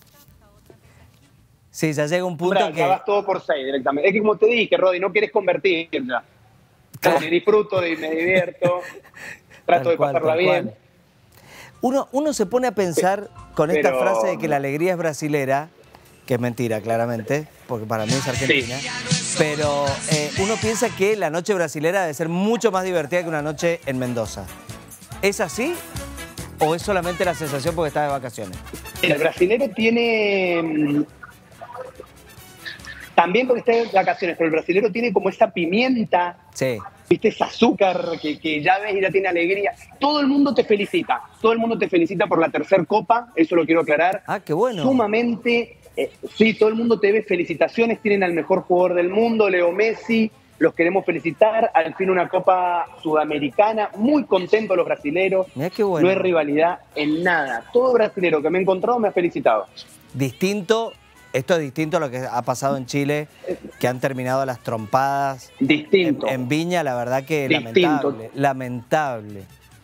Sí, ya llega un punto Ya que... vas todo por seis directamente. Es que como te dije, Rodi, no quieres convertir ya. Claro. Me disfruto, y me divierto, trato Tal de cual, pasarla tal bien. cual. Uno, uno se pone a pensar con esta Pero- frase de que la alegría es brasilera, que es mentira, claramente, porque para mí es argentina, pero eh, uno piensa que la noche brasilera debe ser mucho más divertida que una noche en Mendoza. ¿Es así o es solamente la sensación porque estás de vacaciones? El brasilero tiene... mm, También porque está de vacaciones, pero el brasilero tiene como esa pimienta, Sí. viste, ese azúcar que, que ya ves y ya tiene alegría. Todo el mundo te felicita, todo el mundo te felicita por la tercer copa, eso lo quiero aclarar. Ah, qué bueno. Sumamente, eh, sí, todo el mundo te ve felicitaciones, tienen al mejor jugador del mundo, Leo Messi, los queremos felicitar, al fin una copa sudamericana, muy contentos los brasileros, Mirá qué bueno. no hay rivalidad en nada. Todo brasilero que me he encontrado me ha felicitado. Distinto, esto es distinto a lo que ha pasado en Chile, que han terminado las trompadas. Distinto. En, en Viña, la verdad que Distinto. lamentable. Lamentable.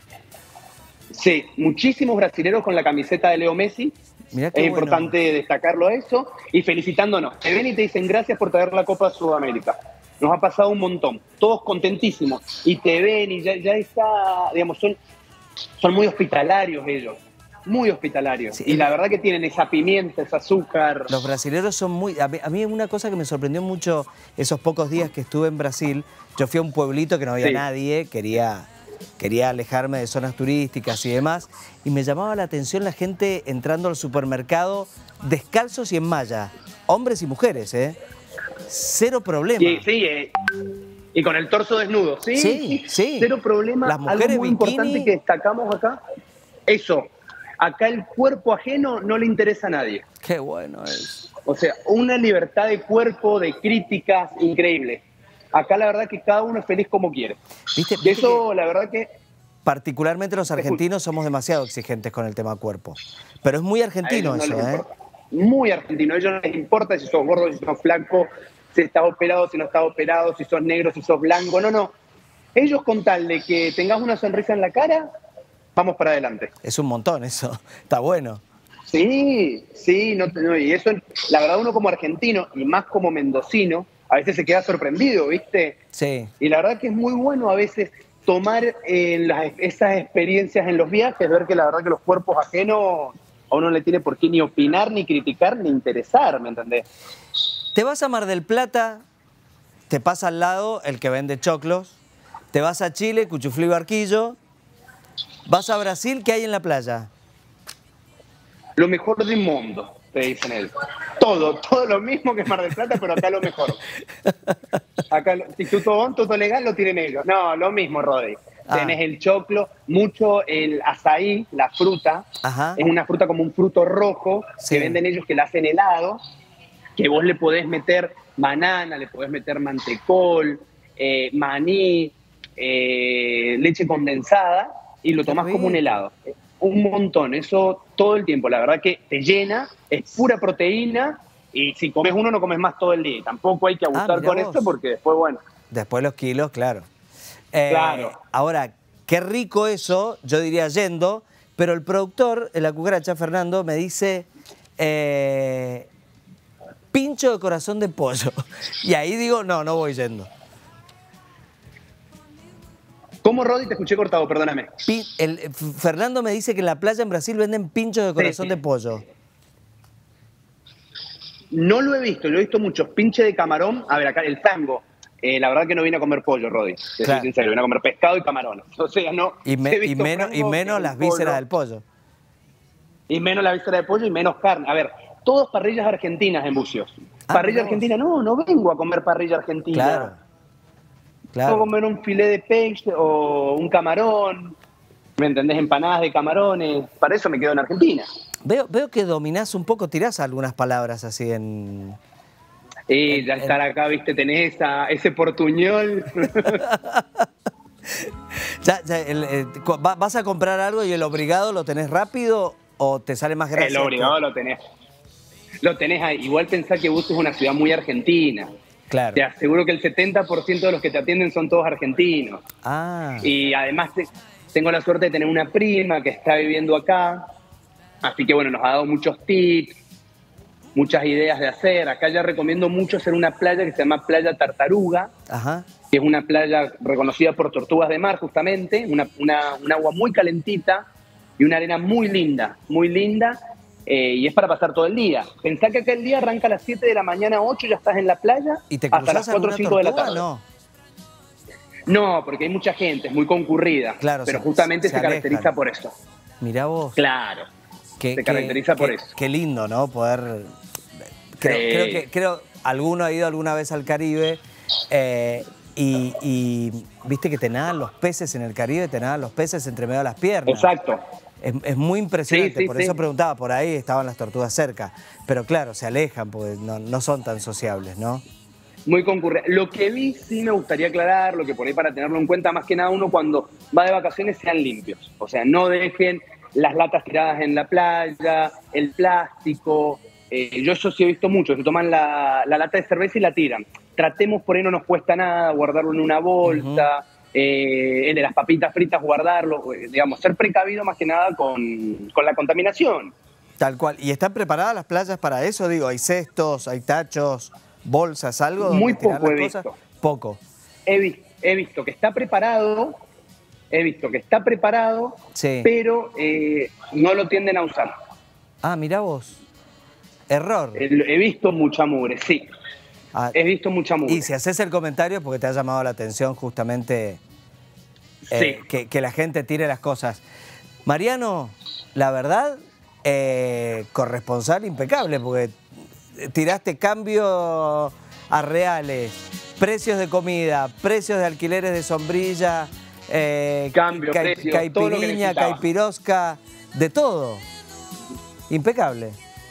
Sí, muchísimos brasileros con la camiseta de Leo Messi. Mirá Es qué bueno. importante destacarlo eso. Y felicitándonos. Te ven y te dicen gracias por traer la Copa Sudamérica. Nos ha pasado un montón. Todos contentísimos. Y te ven y ya, ya está, digamos, son, son muy hospitalarios ellos. Muy hospitalarios. Y la verdad que tienen esa pimienta, ese azúcar. Los brasileños son muy... A mí, a mí una cosa que me sorprendió mucho esos pocos días que estuve en Brasil, yo fui a un pueblito que no había Sí. nadie, quería, quería alejarme de zonas turísticas y demás, y me llamaba la atención la gente entrando al supermercado descalzos y en malla, hombres y mujeres, ¿eh? Cero problema. Sí, sí, eh, y con el torso desnudo. Sí, Sí, sí. Cero problema. Las mujeres Algo muy bikini. importante que destacamos acá, eso. Acá el cuerpo ajeno no le interesa a nadie. Qué bueno es. O sea, una libertad de cuerpo, de críticas, increíble. Acá la verdad que cada uno es feliz como quiere. ¿Viste? Y eso, la verdad que... Particularmente los argentinos somos demasiado exigentes con el tema cuerpo. Pero es muy a argentino ellos no eso, les ¿eh? importa. Muy argentino. A ellos no les importa si sos gordo, si sos flaco, si estás operado, si no estás operado, si sos negro, si sos blanco. No, no. Ellos con tal de que tengas una sonrisa en la cara, vamos para adelante. Es un montón eso. Está bueno. Sí, sí, no, no, y eso, la verdad, uno como argentino y más como mendocino, a veces se queda sorprendido, ¿viste? Sí. Y la verdad que es muy bueno a veces tomar eh, las- esas experiencias en los viajes, ver que la verdad que los cuerpos ajenos a uno no le tiene por qué ni opinar, ni criticar, ni interesar, ¿me entendés? Te vas a Mar del Plata, te pasa al lado el que vende choclos, te vas a Chile, Cuchuflí Barquillo, vas a Brasil, ¿qué hay en la playa? Lo mejor del mundo, te dicen él. Todo, todo lo mismo que Mar del Plata, pero acá lo mejor. Acá, lo- si todo bon, todo legal, lo tienen ellos. No, lo mismo, Rodri. Ah. Tenés el choclo, mucho el azaí, la fruta. Ajá. Es una fruta como un fruto rojo Sí. que venden ellos que la hacen helado, que vos le podés meter banana, le podés meter mantecol, eh, maní, eh, leche condensada y lo tomás como un helado. un montón, eso todo el tiempo. La verdad que te llena, es pura proteína y si comes uno no comes más todo el día. Tampoco hay que abusar Ah, mirá con vos. esto porque después, bueno. Después los kilos, claro. Eh, Claro. Ahora, qué rico eso, yo diría yendo, pero el productor, la cucaracha, Fernando, me dice eh, pincho de corazón de pollo. Y ahí digo, no, no voy yendo. ¿Cómo, Rodi? Te escuché cortado, perdóname. Pi- el, Fernando me dice que en la playa en Brasil venden pinchos de corazón Sí. de pollo. No lo he visto, yo he visto muchos pinches de camarón. A ver, acá el tango. Eh, la verdad que no vine a comer pollo, Rodi. Te soy Claro. sincero, vine a comer pescado y camarones. O sea, no. Y, me- he y visto menos, y frango, menos que las es un pollo, vísceras del pollo. Y menos la víscera de pollo y menos carne. A ver, todos parrillas argentinas en Bucios. Ah, parrilla mirá vos. argentina, no, no vengo a comer parrilla argentina. Claro. Claro. Vengo a comer un filé de peixe o un camarón. ¿Me entendés? Empanadas de camarones. Para eso me quedo en Argentina. Veo, veo que dominás un poco, tirás algunas palabras así en... Y ya estar acá, viste, tenés esa, ese portuñol. Ya, ya, el, eh, cu- va- ¿Vas a comprar algo y el obligado lo tenés rápido o te sale más gracia? El obligado lo tenés. Lo tenés ahí. Igual pensá que Bucios es una ciudad muy argentina. Claro. Te aseguro que el setenta por ciento de los que te atienden son todos argentinos. Ah, Y además te- tengo la suerte de tener una prima que está viviendo acá. Así que bueno, nos ha dado muchos tips, muchas ideas de hacer. Acá ya recomiendo mucho hacer una playa que se llama Playa Tartaruga, ajá. que es una playa reconocida por tortugas de mar justamente, una, una- un agua muy calentita y una arena muy linda, muy linda, eh, y es para pasar todo el día. Pensá que acá el día arranca a las siete de la mañana, ocho, ya estás en la playa, ¿Y te hasta cruzás las cuatro o alguna cinco de la tortuga? tarde. No. No, porque hay mucha gente, es muy concurrida, Claro, pero se- justamente se se, caracteriza alejan. por eso. Mirá vos. Claro, Que, se caracteriza por eso. Qué lindo, ¿no? Poder... Creo, Sí. creo que creo alguno ha ido alguna vez al Caribe eh, y, y viste que te nadan los peces en el Caribe, te nadan los peces entre medio de las piernas. Exacto. Es, es muy impresionante, Sí, sí, por sí. eso preguntaba, por ahí estaban las tortugas cerca. Pero claro, se alejan porque no, no son tan sociables, ¿no? Muy concurrida. Lo que vi sí me gustaría aclarar, lo que por ahí para tenerlo en cuenta, más que nada uno cuando va de vacaciones sean limpios. O sea, no dejen las latas tiradas en la playa, el plástico. Eh, yo eso sí he visto mucho, se toman la, la lata de cerveza y la tiran. Tratemos, por ahí no nos cuesta nada, guardarlo en una bolsa, eh, el de las papitas fritas guardarlo, eh, digamos, ser precavido más que nada con, con la contaminación. Tal cual. ¿Y están preparadas las playas para eso? Digo, ¿hay cestos, hay tachos, bolsas, algo? donde Muy tirar poco las he cosas? visto. Poco. He, vi- he visto que está preparado, he visto que está preparado, Sí. pero eh, no lo tienden a usar. Ah, mirá vos. Error. He, he visto mucha mugre, sí. Ah, He visto mucha mugre. y si haces el comentario porque te ha llamado la atención justamente eh, Sí. que, que la gente tire las cosas. Mariano, la verdad, eh, corresponsal impecable porque tiraste cambio a reales, precios de comida, precios de alquileres de sombrilla, eh, Cambio, cai- precio, todo lo que caipiriña, necesitaba. caipirosca, de todo. Impecable.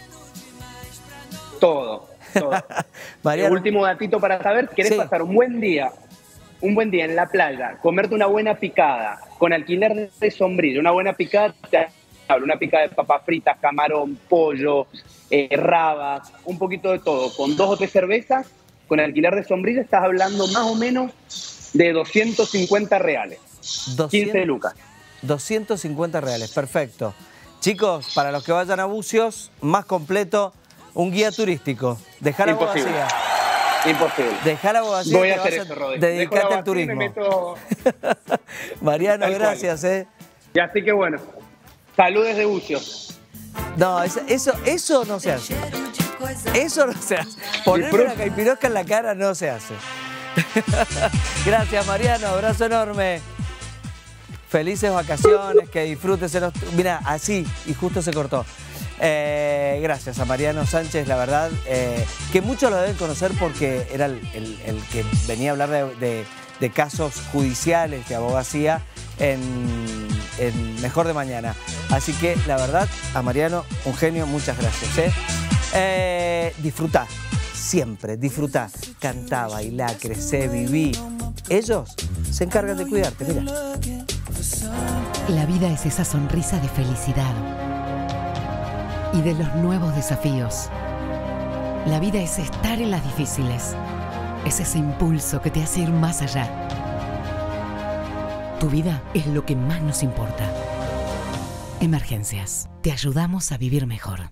Todo, todo. Mariano, Último datito para saber, ¿querés Sí. pasar un buen día, un buen día en la playa, comerte una buena picada, con alquiler de sombrilla, una buena picada, te hablo, una picada de papas fritas, camarón, pollo, eh, rabas, un poquito de todo, con dos o tres cervezas, con alquiler de sombrilla estás hablando más o menos de doscientos cincuenta reales, quince lucas. doscientos cincuenta reales, perfecto. Chicos, para los que vayan a Bucios, más completo, un guía turístico. Dejar la Imposible. abogacía. Imposible. Dejar la abogacía. Voy a que hacer vas eso, Rodri. Dejo la Dedicate al vacía y me turismo. meto- Mariano, Tal cual. gracias, ¿eh? Y así que bueno, saludes de Bucios. No, eso, eso, eso no se hace. Eso no se hace. Ponerme una caipirosca en la cara no se hace. Gracias, Mariano. Abrazo enorme. Felices vacaciones, que disfrutes. En los... Mira, así, y justo se cortó. Eh, gracias a Mariano Sánchez, la verdad, eh, que muchos lo deben conocer porque era el, el- el que venía a hablar de, de- de casos judiciales de abogacía en, en Mejor de Mañana. Así que, la verdad, a Mariano, un genio, muchas gracias. ¿eh? Eh, disfrutá, siempre, disfrutá. Cantá, bailá, crecé, viví. Ellos se encargan de cuidarte, mira. For some La vida es esa sonrisa de felicidad y de los nuevos desafíos. La vida es estar en las difíciles. Es ese impulso que te hace ir más allá. Tu vida es lo que más nos importa. Emergencias. Te ayudamos a vivir mejor.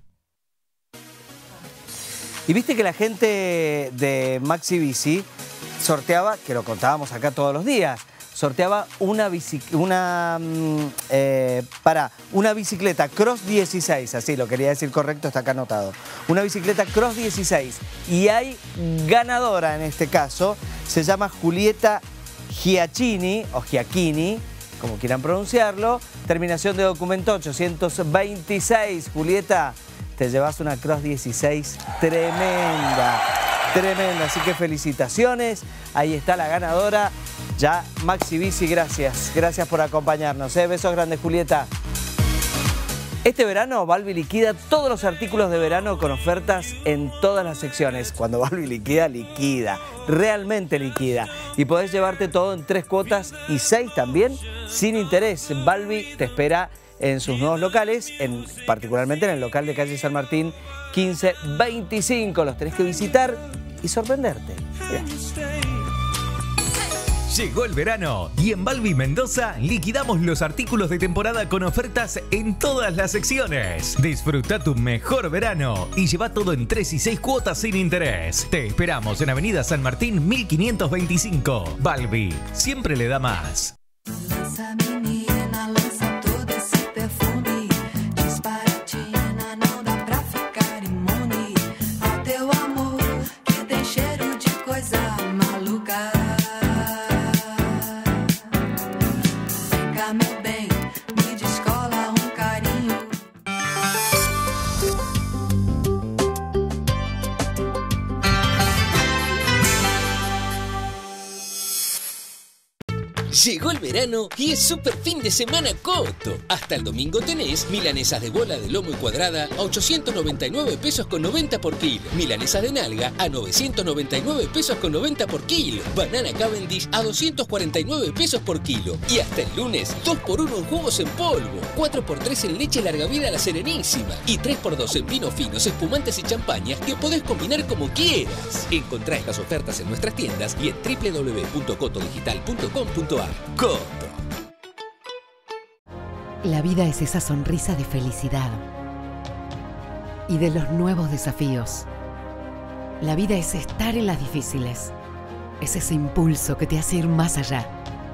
Y viste que la gente de Maxi Bici sorteaba, que lo contábamos acá todos los días, sorteaba una, bici, una, eh, para, una bicicleta Cross dieciséis, así lo quería decir correcto, está acá anotado. Una bicicleta Cross dieciséis. Y hay ganadora en este caso, se llama Julieta Giacchini, o Giacchini, como quieran pronunciarlo. Terminación de documento ochocientos veintiséis. Julieta, te llevas una Cross dieciséis tremenda, tremenda. Así que felicitaciones. Ahí está la ganadora. Ya Maxi Bici, gracias. Gracias por acompañarnos. ¿eh? Besos grandes, Julieta. Este verano, Balbi liquida todos los artículos de verano con ofertas en todas las secciones. Cuando Balbi liquida, liquida. Realmente liquida. Y podés llevarte todo en tres cuotas y seis también sin interés. Balbi te espera en sus nuevos locales, en, particularmente en el local de calle San Martín quince veinticinco. Los tenés que visitar y sorprenderte. Mirá. Llegó el verano y en Balbi Mendoza liquidamos los artículos de temporada con ofertas en todas las secciones. Disfruta tu mejor verano y lleva todo en tres y seis cuotas sin interés. Te esperamos en Avenida San Martín mil quinientos veinticinco. Balbi, siempre le da más. Llegó el verano y es super fin de semana Coto. Hasta el domingo tenés milanesas de bola de lomo y cuadrada a ochocientos noventa y nueve pesos con noventa por kilo. Milanesas de nalga a novecientos noventa y nueve pesos con noventa por kilo. Banana Cavendish a doscientos cuarenta y nueve pesos por kilo. Y hasta el lunes, dos por uno en jugos en polvo, cuatro por tres en leche larga vida La Serenísima y tres por dos en vinos finos, espumantes y champañas que podés combinar como quieras. Encontrá estas ofertas en nuestras tiendas y en w w w punto coto digital punto com punto a r. Coto. La vida es esa sonrisa de felicidad y de los nuevos desafíos. La vida es estar en las difíciles. Es ese impulso que te hace ir más allá.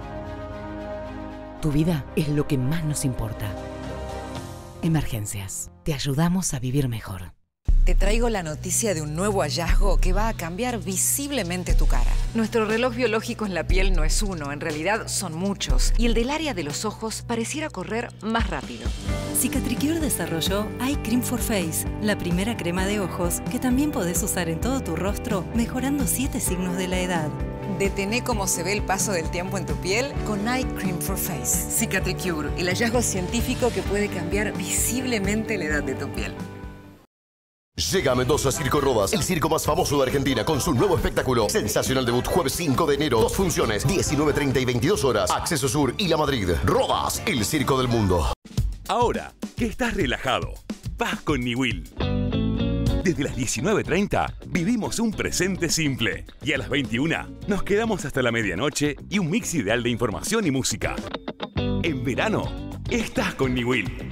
Tu vida es lo que más nos importa. Emergencias. Te ayudamos a vivir mejor. Te traigo la noticia de un nuevo hallazgo que va a cambiar visiblemente tu cara. Nuestro reloj biológico en la piel no es uno, en realidad son muchos. Y el del área de los ojos pareciera correr más rápido. Cicatricure desarrolló Eye Cream for Face, la primera crema de ojos que también podés usar en todo tu rostro, mejorando siete signos de la edad. Detené cómo se ve el paso del tiempo en tu piel con Eye Cream for Face. Cicatricure, el hallazgo científico que puede cambiar visiblemente la edad de tu piel. Llega a Mendoza Circo Rodas, el circo más famoso de Argentina, con su nuevo espectáculo. Sensacional debut jueves cinco de enero. Dos funciones, diecinueve, treinta y veintidós horas. Acceso Sur y La Madrid. Rodas, el circo del mundo. Ahora que estás relajado, vas con Niwil. Desde las diecinueve treinta vivimos un presente simple. Y a las veintiuna nos quedamos hasta la medianoche y un mix ideal de información y música. En verano, estás con Niwil.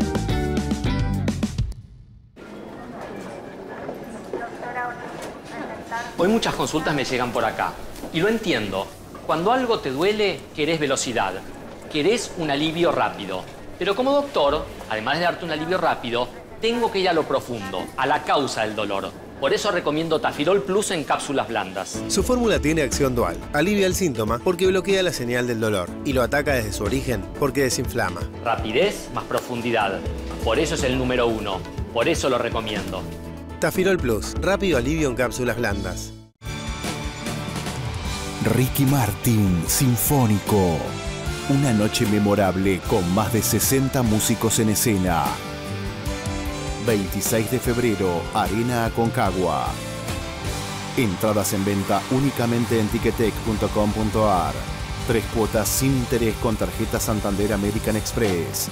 Hoy muchas consultas me llegan por acá. Y lo entiendo. Cuando algo te duele, querés velocidad. Querés un alivio rápido. Pero como doctor, además de darte un alivio rápido, tengo que ir a lo profundo, a la causa del dolor. Por eso recomiendo Tafirol Plus en cápsulas blandas. Su fórmula tiene acción dual. Alivia el síntoma porque bloquea la señal del dolor. Y lo ataca desde su origen porque desinflama. Rapidez más profundidad. Por eso es el número uno. Por eso lo recomiendo. Tafirol Plus, rápido alivio en cápsulas blandas. Ricky Martin Sinfónico. Una noche memorable con más de sesenta músicos en escena. veintiséis de febrero, Arena Aconcagua. Entradas en venta únicamente en ticketek punto com punto a r. tres cuotas sin interés con tarjeta Santander American Express.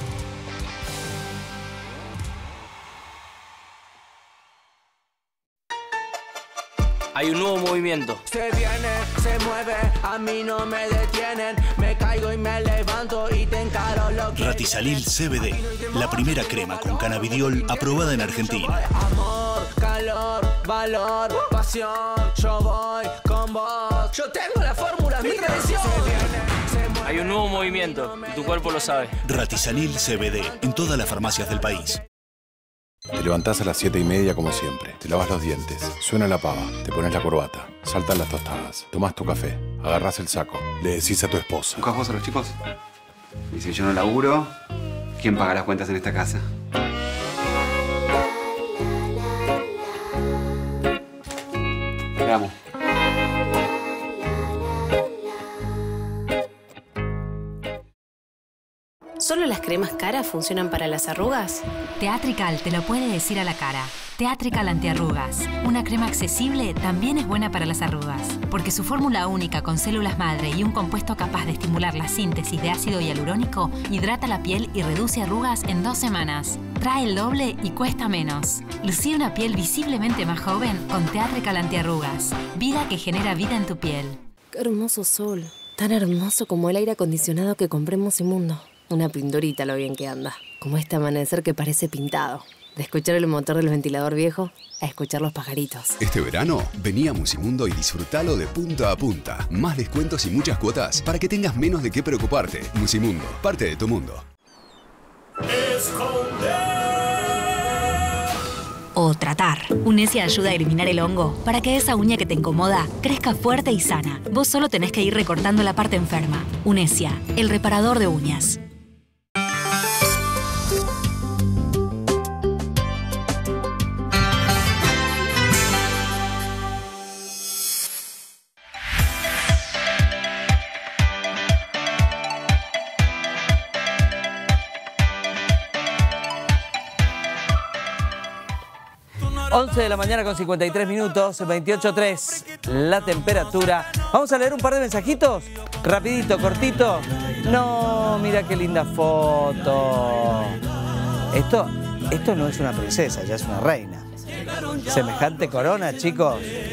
Hay un nuevo movimiento. Se viene, se mueve, a mí no me detienen. Me caigo y me levanto y te encaro lo que... Ratisalil C B D, la primera crema con cannabidiol aprobada en Argentina. Amor, calor, valor, pasión, yo voy con vos. Yo tengo la fórmula, mi tradición. Hay un nuevo movimiento y tu cuerpo lo sabe. Ratisalil C B D, en todas las farmacias del país. Te levantás a las siete y media como siempre. Te lavas los dientes. Suena la pava. Te pones la corbata. Saltan las tostadas. Tomás tu café. Agarrás el saco. Le decís a tu esposa. ¿Buscas vos a los chicos? Y si yo no laburo, ¿quién paga las cuentas en esta casa? Veamos. ¿Solo las cremas caras funcionan para las arrugas? Teatrical te lo puede decir a la cara. Teatrical Antiarrugas. Una crema accesible también es buena para las arrugas, porque su fórmula única con células madre y un compuesto capaz de estimular la síntesis de ácido hialurónico hidrata la piel y reduce arrugas en dos semanas. Trae el doble y cuesta menos. Lucía una piel visiblemente más joven con Teatrical Antiarrugas. Vida que genera vida en tu piel. Qué hermoso sol. Tan hermoso como el aire acondicionado que compré en Musimundo. Una pindorita lo bien que anda. Como este amanecer que parece pintado. De escuchar el motor del ventilador viejo a escuchar los pajaritos. Este verano, vení a Musimundo y disfrutalo de punta a punta. Más descuentos y muchas cuotas para que tengas menos de qué preocuparte. Musimundo, parte de tu mundo. O tratar. Unesia ayuda a eliminar el hongo para que esa uña que te incomoda crezca fuerte y sana. Vos solo tenés que ir recortando la parte enferma. Unesia, el reparador de uñas. once de la mañana con cincuenta y tres minutos, veintiocho tres la temperatura. Vamos a leer un par de mensajitos, rapidito, cortito. No, mira qué linda foto. Esto, esto no es una princesa, ya es una reina. Semejante corona, chicos.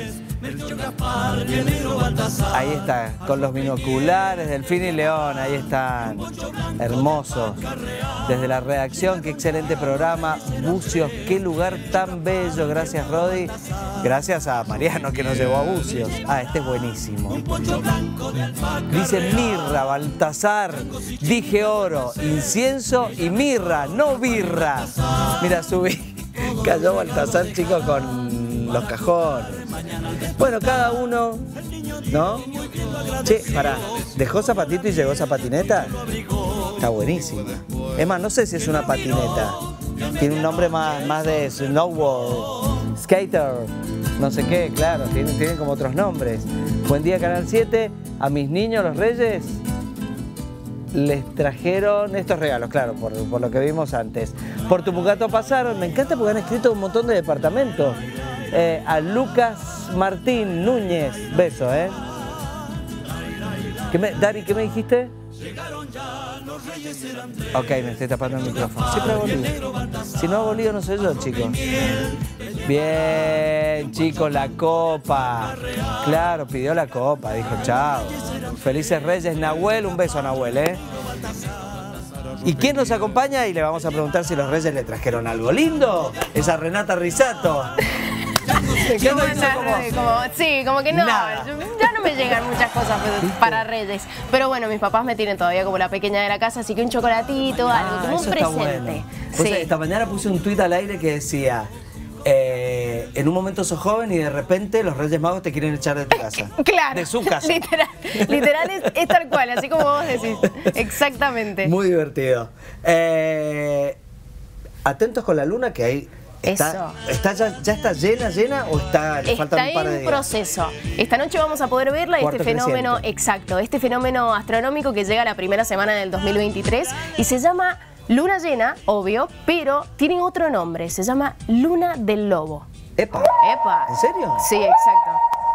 Ahí está, con los binoculares, Delfín y León, ahí están, hermosos. Desde la redacción, qué excelente programa. Bucios, qué lugar tan bello. Gracias, Rodi. Gracias a Mariano que nos llevó a Bucios. Ah, este es buenísimo. Dice mirra, Baltasar, dije oro, incienso y mirra, no birra. Mira, subí. Cayó Baltasar, chicos, con los cajones. Bueno, cada uno, ¿no? Che, pará, ¿dejó zapatito y llegó zapatineta? Está buenísima. Es más, no sé si es una patineta. Tiene un nombre más, más de snowboard, skater, no sé qué, claro, tienen, tienen como otros nombres. Buen día, Canal siete. A mis niños, los Reyes, les trajeron estos regalos, claro, por, por lo que vimos antes. Por Tupungato pasaron, me encanta porque han escrito un montón de departamentos. Eh, a Lucas Martín Núñez, beso, ¿eh? ¿Qué me, Dari, ¿qué me dijiste? Ok, me estoy tapando el micrófono. Siempre hago lío. Si no hago lío, no soy yo, chicos. Bien, chicos, la copa. Claro, pidió la copa, dijo chao. Felices Reyes, Nahuel, un beso a Nahuel, ¿eh? ¿Y quién nos acompaña? Y le vamos a preguntar si los Reyes le trajeron algo lindo. Esa Renata Risato. ¿Qué como, como, sí, como que no, Nada. ya no me llegan muchas cosas para Reyes. Pero bueno, mis papás me tienen todavía como la pequeña de la casa, así que un chocolatito, ah, algo, como un presente. Bueno. Pues sí. Esta mañana puse un tuit al aire que decía, eh, en un momento sos joven y de repente los Reyes Magos te quieren echar de tu casa. Claro. De su casa. Literal, literal es, es tal cual, así como vos decís. Exactamente. Muy divertido. Eh, atentos con la luna que hay. Está, está ya, ¿Ya está llena, llena o está, le está faltan un par de días? en proceso. Esta noche vamos a poder verla, Cuarto este fenómeno, creciente. exacto, este fenómeno astronómico que llega la primera semana del dos mil veintitrés y se llama luna llena, obvio, pero tiene otro nombre, se llama luna del lobo. Epa. Epa. ¿En serio? Sí, exacto.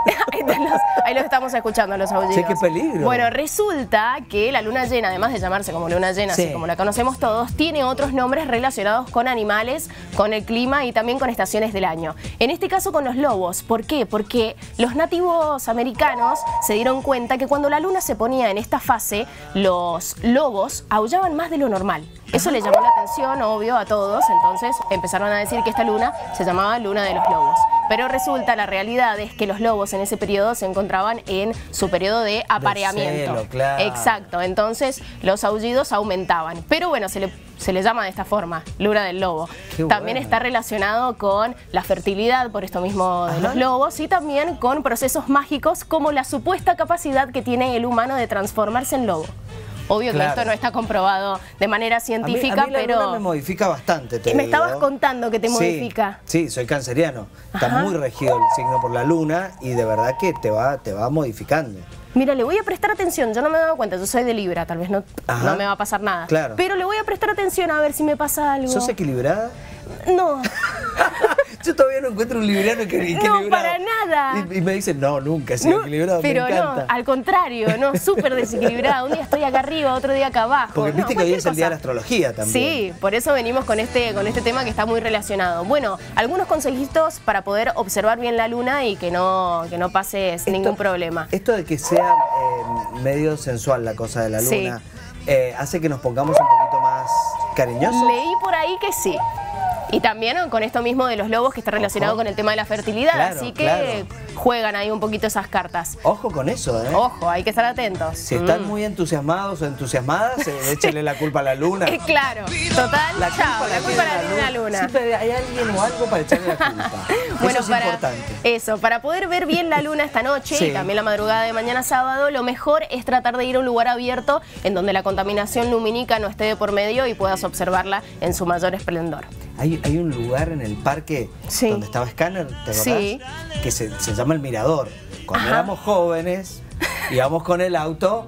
los, ahí los estamos escuchando, los aullidos. Sí, qué peligro. Bueno, resulta que la luna llena, además de llamarse como luna llena, Sí. así como la conocemos todos, tiene otros nombres relacionados con animales, con el clima y también con estaciones del año. En este caso con los lobos. ¿Por qué? Porque los nativos americanos se dieron cuenta que cuando la luna se ponía en esta fase, los lobos aullaban más de lo normal. Eso le llamó la atención, obvio, a todos, entonces empezaron a decir que esta luna se llamaba Luna de los Lobos. Pero resulta, la realidad es que los lobos en ese periodo se encontraban en su periodo de apareamiento. celo, claro. Exacto, entonces los aullidos aumentaban. Pero bueno, se le, se le llama de esta forma, Luna del Lobo. Qué También bueno. está relacionado con la fertilidad, por esto mismo de Ajá. los lobos, y también con procesos mágicos como la supuesta capacidad que tiene el humano de transformarse en lobo. Obvio Claro. que esto no está comprobado de manera científica, a mí, a mí la pero... luna me modifica bastante, te Me digo. estabas contando que te Sí, modifica. Sí, soy canceriano. Está Ajá. muy regido el signo por la luna y de verdad que te va, te va modificando. Mira, le voy a prestar atención, yo no me he dado cuenta, yo soy de Libra, tal vez no, Ajá. no me va a pasar nada. Claro. Pero le voy a prestar atención a ver si me pasa algo. ¿Sos equilibrada? No. Yo todavía no encuentro un libriano que equilibrado. No, para nada. Y, y me dicen, no, nunca he sido No, equilibrado, pero me encanta. no, al contrario, no, súper desequilibrada. Un día estoy acá arriba, otro día acá abajo. Porque no, viste que hoy cualquier es el día de la cosa. astrología también. Sí, por eso venimos con este, con este tema que está muy relacionado. Bueno, algunos consejitos para poder observar bien la luna y que no, que no pases ningún problema. Esto de que sea eh, medio sensual la cosa de la Sí. luna, eh, hace que nos pongamos un poquito más cariñosos. Leí por ahí que sí. Y también con esto mismo de los lobos que está relacionado Ojo. con el tema de la fertilidad. Claro, así que claro. juegan ahí un poquito esas cartas. Ojo con eso, ¿eh? Ojo, hay que estar atentos. Si están Mm. muy entusiasmados o entusiasmadas, eh, échenle la culpa a la luna. Eh, claro, total, La chao, culpa la la culpa tiene la tiene la luna. Siempre hay alguien o algo para echarle la culpa. Bueno, eso es para importante. eso, para poder ver bien la luna esta noche Sí. y también la madrugada de mañana sábado, lo mejor es tratar de ir a un lugar abierto en donde la contaminación lumínica no esté de por medio y puedas observarla en su mayor esplendor. Hay, hay un lugar en el parque donde estaba Scanner, ¿te acordás? Sí. Que se, se llama El Mirador. Cuando Ajá. éramos jóvenes, íbamos con el auto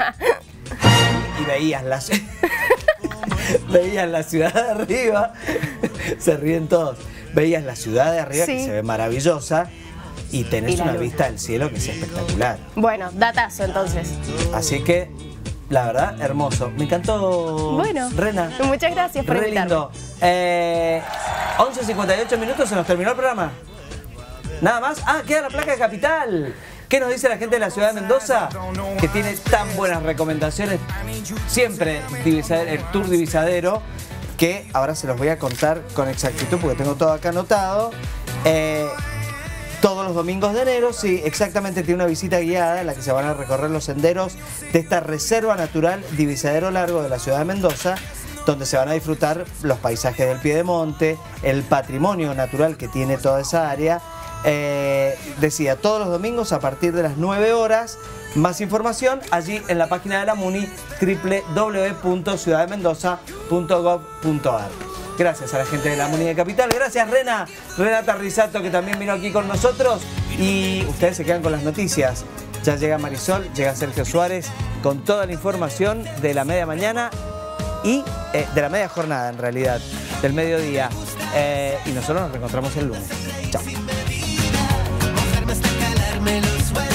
y veías la, ci- veías la ciudad de arriba, se ríen todos, veías la ciudad de arriba que Sí. se ve maravillosa y tenés Y la una luna. vista del cielo que es espectacular. Bueno, datazo entonces. Así que, la verdad, hermoso. Me encantó, Bueno, Rena. muchas gracias por Re invitarme. lindo. Eh, once cincuenta y ocho minutos, se nos terminó el programa. Nada más. Ah, queda la placa de Capital. ¿Qué nos dice la gente de la ciudad de Mendoza? Que tiene tan buenas recomendaciones. Siempre divisa- el Tour Divisadero, que ahora se los voy a contar con exactitud porque tengo todo acá anotado. Eh, Todos los domingos de enero, sí, exactamente, tiene una visita guiada en la que se van a recorrer los senderos de esta reserva natural Divisadero Largo de la ciudad de Mendoza, donde se van a disfrutar los paisajes del Piedemonte, el patrimonio natural que tiene toda esa área. Eh, decía, todos los domingos a partir de las nueve horas. Más información allí en la página de la MUNI, doble u doble u doble u punto ciudad de mendoza punto gov punto ar. Gracias a la gente de la MUNI de Capital. Gracias, Rena. Renata Risato, que también vino aquí con nosotros. Y ustedes se quedan con las noticias. Ya llega Marisol, llega Sergio Suárez con toda la información de la media mañana y eh, de la media jornada, en realidad, del mediodía. Eh, y nosotros nos reencontramos el lunes. Chao. Mojarme hasta calarme los huesos.